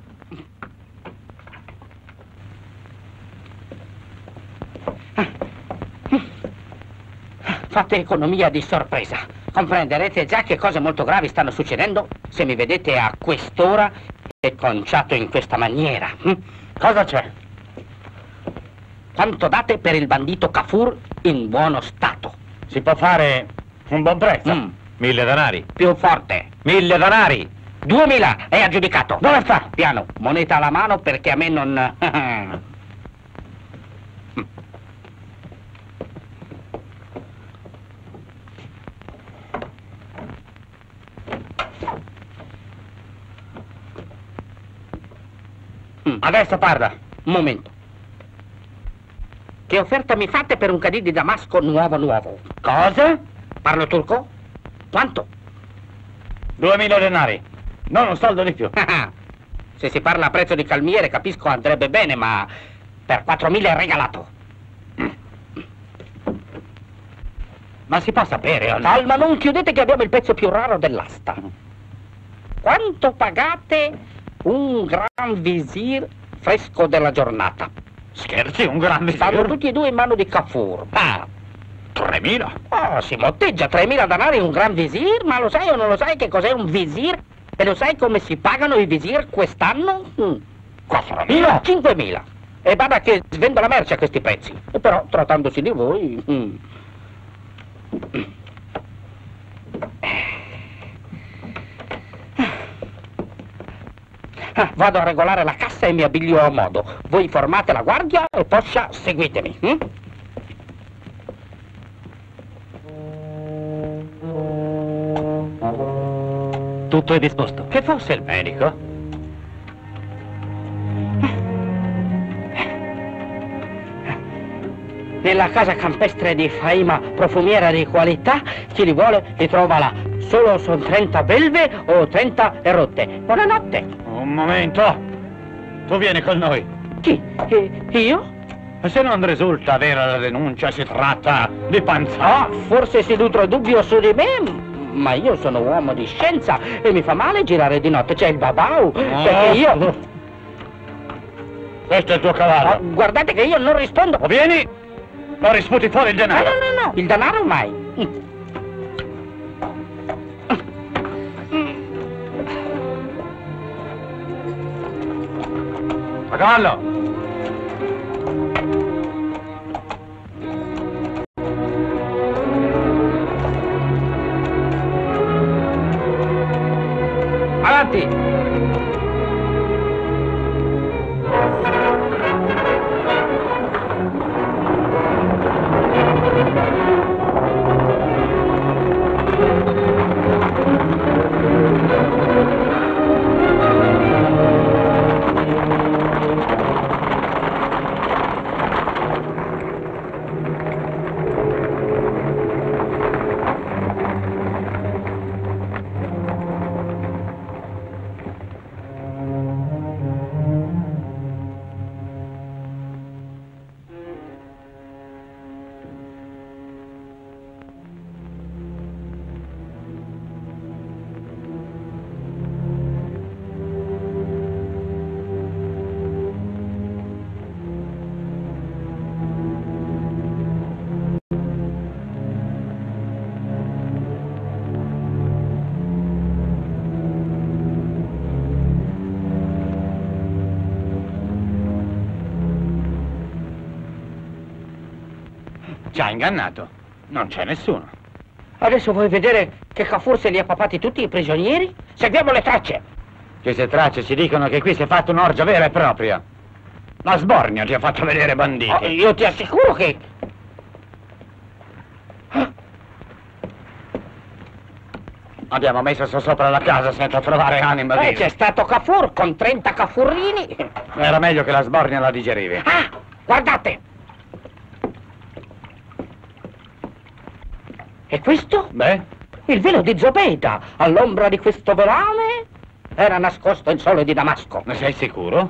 Fate economia di sorpresa. Comprenderete già che cose molto gravi stanno succedendo se mi vedete a quest'ora e conciato in questa maniera. Cosa c'è? Quanto date per il bandito Kafur in buono stato? Si può fare un buon prezzo. 1000 denari. Più forte. 1000 denari. 2000 è aggiudicato. Dove sta? Piano, moneta alla mano perché a me non... Adesso parla. Un momento. Che offerta mi fate per un cadì di Damasco nuovo? Cosa? Parlo turco? Quanto? 2000 denari. Non un soldo di più. Se si parla a prezzo di calmiere capisco andrebbe bene, ma per 4000 è regalato. Ma si può sapere o no? Calma, non chiudete che abbiamo il pezzo più raro dell'asta. Quanto pagate un gran visir fresco della giornata? Scherzi, un gran visir? Stanno tutti e due in mano di Kafur. 3000? Oh, si motteggia 3000 denari un gran visir? Ma lo sai o non lo sai che cos'è un visir? E lo sai come si pagano i visir quest'anno? 4000? 5000. E bada che svendo la merce a questi prezzi. E però, trattandosi di voi... Vado a regolare la cassa e mi abbiglio a modo. Voi formate la guardia e poscia seguitemi. Tutto è disposto. Che fosse il medico? Nella casa campestre di Faima, profumiera di qualità, chi li vuole li trova là. Solo sono 30 belve o 30 erotte. Buonanotte. Un momento. Tu vieni con noi. Chi? Io? Se non risulta vera la denuncia, si tratta di panza. Forse si nutre dubbio su di me, ma io sono uomo di scienza e mi fa male girare di notte. C'è il babau, perché io... Questo è il tuo cavallo. Guardate che io non rispondo. O vieni o risputi fuori il denaro. No, il denaro mai. A cavallo! Avanti! Ci ha ingannato. Non c'è nessuno. Adesso vuoi vedere che Kafur se li ha papati tutti i prigionieri? Seguiamo le tracce. Queste tracce ci dicono che qui si è fatto un'orgia vera e propria. La sbornia ci ha fatto vedere banditi. Oh, io ti assicuro che... Abbiamo messo sopra la casa senza trovare anima viva. C'è stato Kafur con 30 Kafurrini. Era meglio che la sbornia la digerivi. Ah, guardate! E questo? Beh? Il velo di Zobeida, all'ombra di questo verame, era nascosto il sole di Damasco. Ne sei sicuro?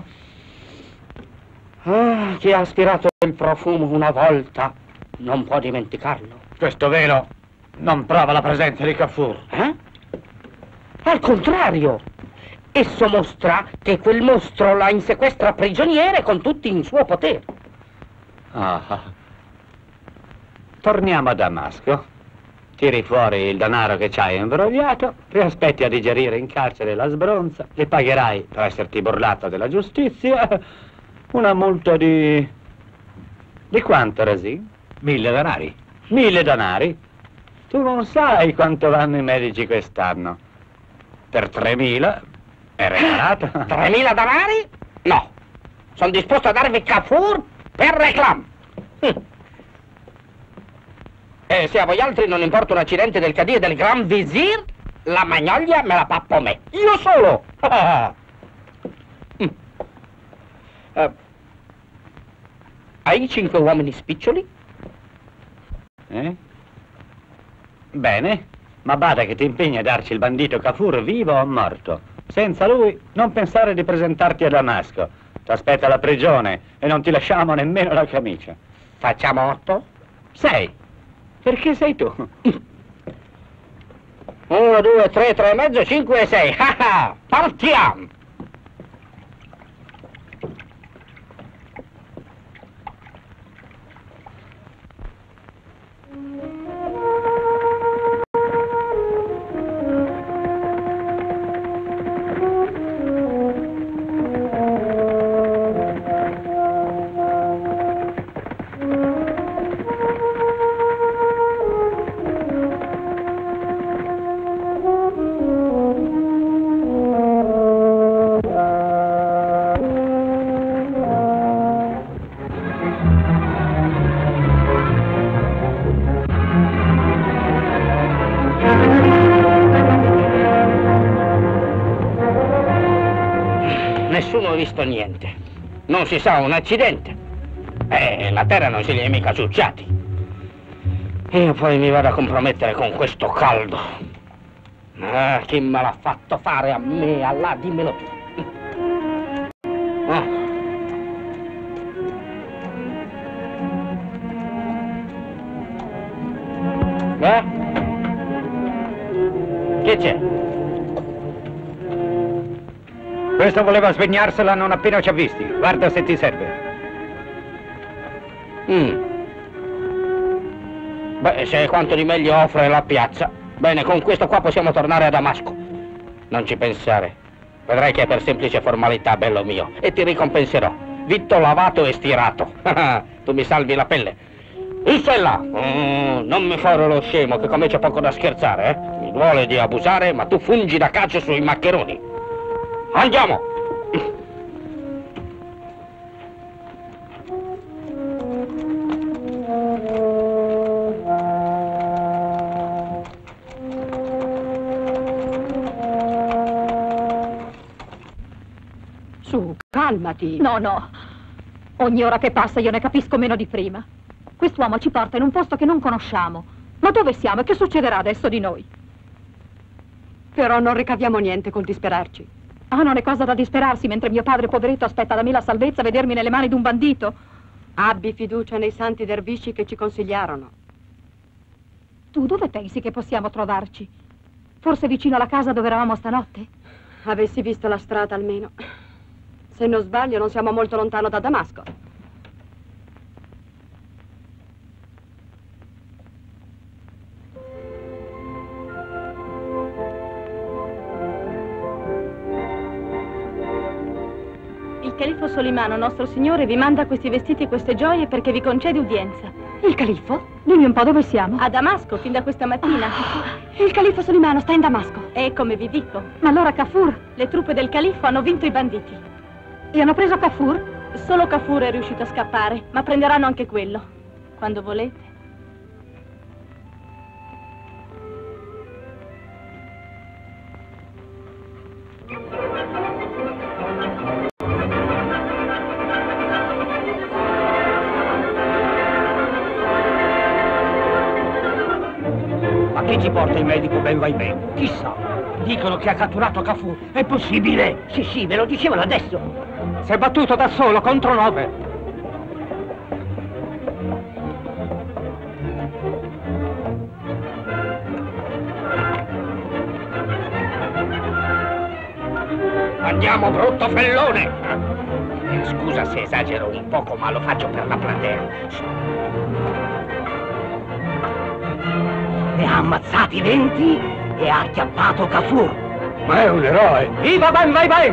Ah, chi ha aspirato il profumo una volta non può dimenticarlo. Questo velo non prova la presenza di Kafur. Al contrario, esso mostra che quel mostro la insequestra prigioniere con tutti in suo potere. Ah. Torniamo a Damasco. Tiri fuori il denaro che ci hai imbrogliato, ti aspetti a digerire in carcere la sbronza, li pagherai per esserti burlato della giustizia una multa di quanto, Rasin? 1000 denari. 1000 denari? Tu non sai quanto vanno i medici quest'anno. Per 3000 è regalato. 3000 denari? No. Sono disposto a darvi Kafur per reclam. E se a voi altri non importa un accidente del Cadì e del Gran Visir, la magnolia me la pappo me. Io solo. Hai 5 uomini spiccioli? Bene, ma bada che ti impegni a darci il bandito Kafur vivo o morto. Senza lui non pensare di presentarti a Damasco. Ti aspetta la prigione e non ti lasciamo nemmeno la camicia. Facciamo 8? 6. Perché sei tu? 1, 2, 3, 3 e mezzo, 5 e 6. Partiamo! Nessuno ha visto niente. Non si sa, un accidente. La terra non si li è mica ciucciati. Io poi mi vado a compromettere con questo caldo. Ah, chi me l'ha fatto fare a me? Allah, dimmelo tu. Che c'è? Questo voleva svegnarsela non appena ci ha visti. Guarda se ti serve. Beh, se è quanto di meglio offre la piazza. Bene, con questo qua possiamo tornare a Damasco. Non ci pensare. Vedrai che è per semplice formalità, bello mio. E ti ricompenserò. Vitto lavato e stirato. Tu mi salvi la pelle. Isella! Non mi fare lo scemo, che come c'è poco da scherzare, eh? Mi duole di abusare, ma tu fungi da cacio sui maccheroni. Andiamo! Su, calmati. No. Ogni ora che passa io ne capisco meno di prima. Quest'uomo ci porta in un posto che non conosciamo. Ma dove siamo e che succederà adesso di noi? Però non ricaviamo niente col disperarci. Ah, non è cosa da disperarsi mentre mio padre poveretto aspetta da me la salvezza a vedermi nelle mani d'un bandito. Abbi fiducia nei santi dervisci che ci consigliarono. Tu dove pensi che possiamo trovarci? Forse vicino alla casa dove eravamo stanotte? Avessi visto la strada almeno. Se non sbaglio non siamo molto lontano da Damasco. Il califfo Solimano, nostro signore, vi manda questi vestiti e queste gioie perché vi concede udienza. Il califfo? Dimmi un po', dove siamo? A Damasco, fin da questa mattina. Il califfo Solimano sta in Damasco. E come vi dico. Ma allora Kafur? Le truppe del califfo hanno vinto i banditi. E hanno preso Kafur? Solo Kafur è riuscito a scappare, ma prenderanno anche quello. Quando volete. Ma chi ci porta il medico Ben vai ben? Chissà. Dicono che ha catturato Kafur. È possibile? Sì, sì, ve lo dicevano adesso. Si è battuto da solo contro 9. Andiamo, brutto fellone! Scusa se esagero un poco, ma lo faccio per la platea. Ne ha ammazzati 20 e ha acchiappato Kafur. Ma è un eroe! Viva Ben vai ben!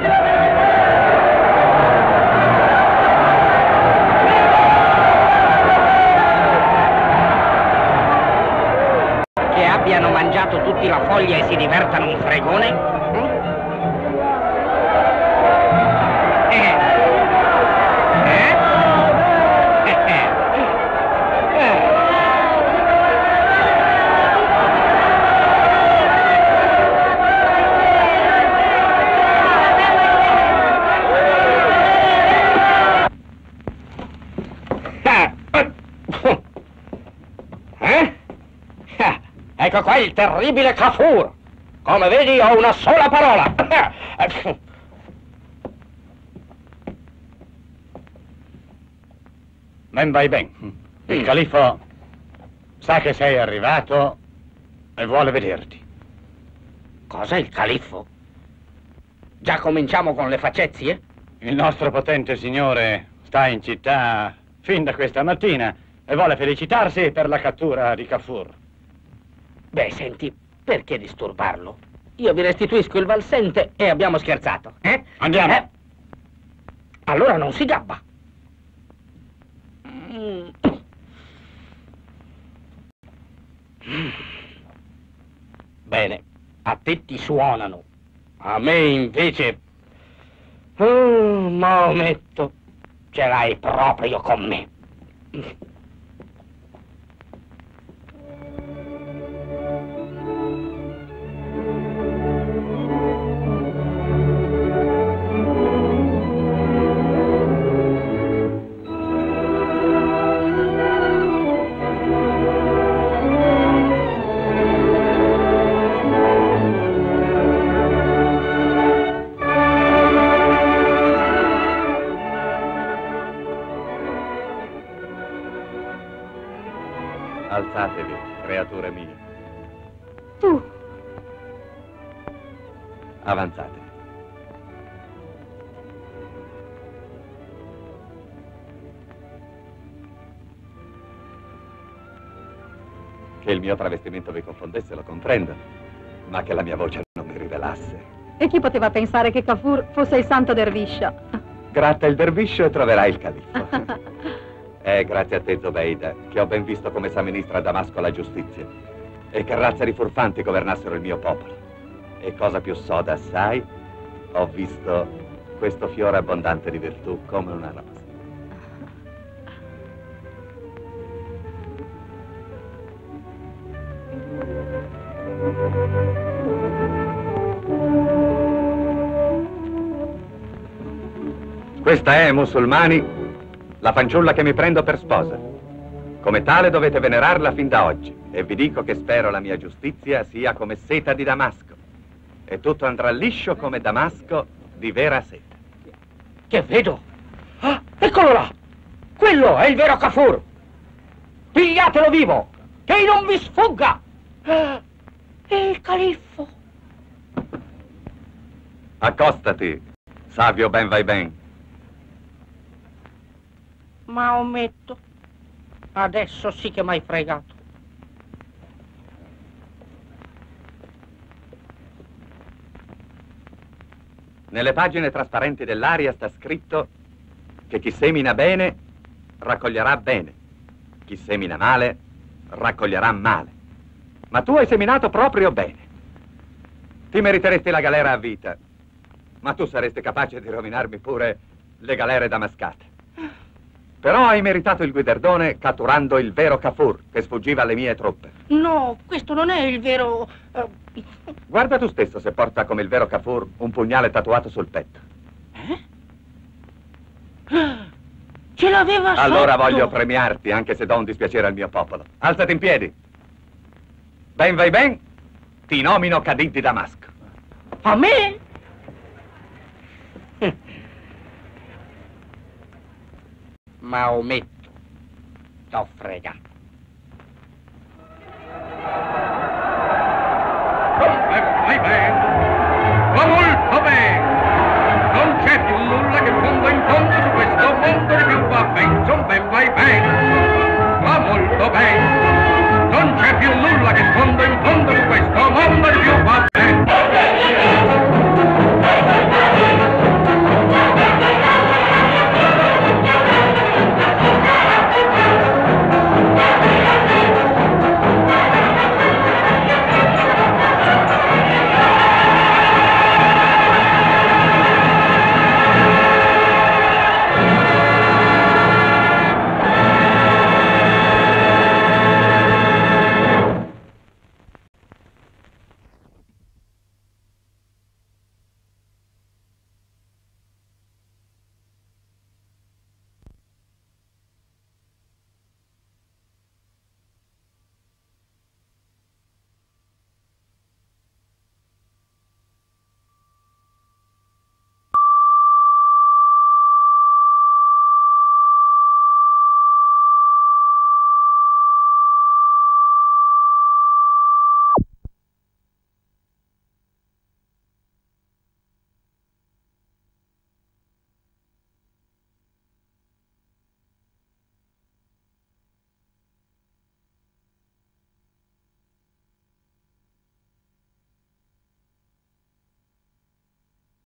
Che abbiano mangiato tutti la foglia e si divertano un fregone? Ecco qua il terribile Kafur. Come vedi ho una sola parola. Ben vai ben. Il califfo sa che sei arrivato e vuole vederti. Cosa il califfo? Già cominciamo con le facezie? Il nostro potente signore sta in città fin da questa mattina e vuole felicitarsi per la cattura di Kafur. Beh, senti, perché disturbarlo? Io vi restituisco il valsente e abbiamo scherzato, eh? Andiamo. Allora non si gabba. Bene, a te ti suonano. A me invece... Maometto, ce l'hai proprio con me. Alzatevi, creature mie. Tu. Avanzate. Che il mio travestimento vi confondesse lo comprendo, ma che la mia voce non mi rivelasse. E chi poteva pensare che Kafur fosse il santo derviscia? Gratta il derviscio e troverai il califfo. È grazie a te, Zobeida, che ho ben visto come s'amministra a Damasco la giustizia e che razza di furfanti governassero il mio popolo. E cosa più soda assai, ho visto questo fiore abbondante di virtù come una rosa. Questa è, musulmani, la fanciulla che mi prendo per sposa. Come tale dovete venerarla fin da oggi. E vi dico che spero la mia giustizia sia come seta di Damasco. E tutto andrà liscio come Damasco di vera seta. Che vedo? Ah, eccolo là! Quello è il vero Kafur! Pigliatelo vivo! Che non vi sfugga! Il califfo! Accostati, savio Ben vai ben. Maometto, adesso sì che m'hai fregato. Nelle pagine trasparenti dell'aria sta scritto che chi semina bene raccoglierà bene, chi semina male raccoglierà male. Ma tu hai seminato proprio bene. Ti meriteresti la galera a vita, ma tu saresti capace di rovinarmi pure le galere damascate. Però hai meritato il guidardone catturando il vero Cavour che sfuggiva alle mie truppe. No, questo non è il vero... Guarda tu stesso se porta come il vero Cavour un pugnale tatuato sul petto. Ce l'aveva sotto! Allora voglio premiarti, anche se do un dispiacere al mio popolo. Alzati in piedi. Ben vai ben, ti nomino Cadì di Damasco. A me? Maometto, t'ho fregato.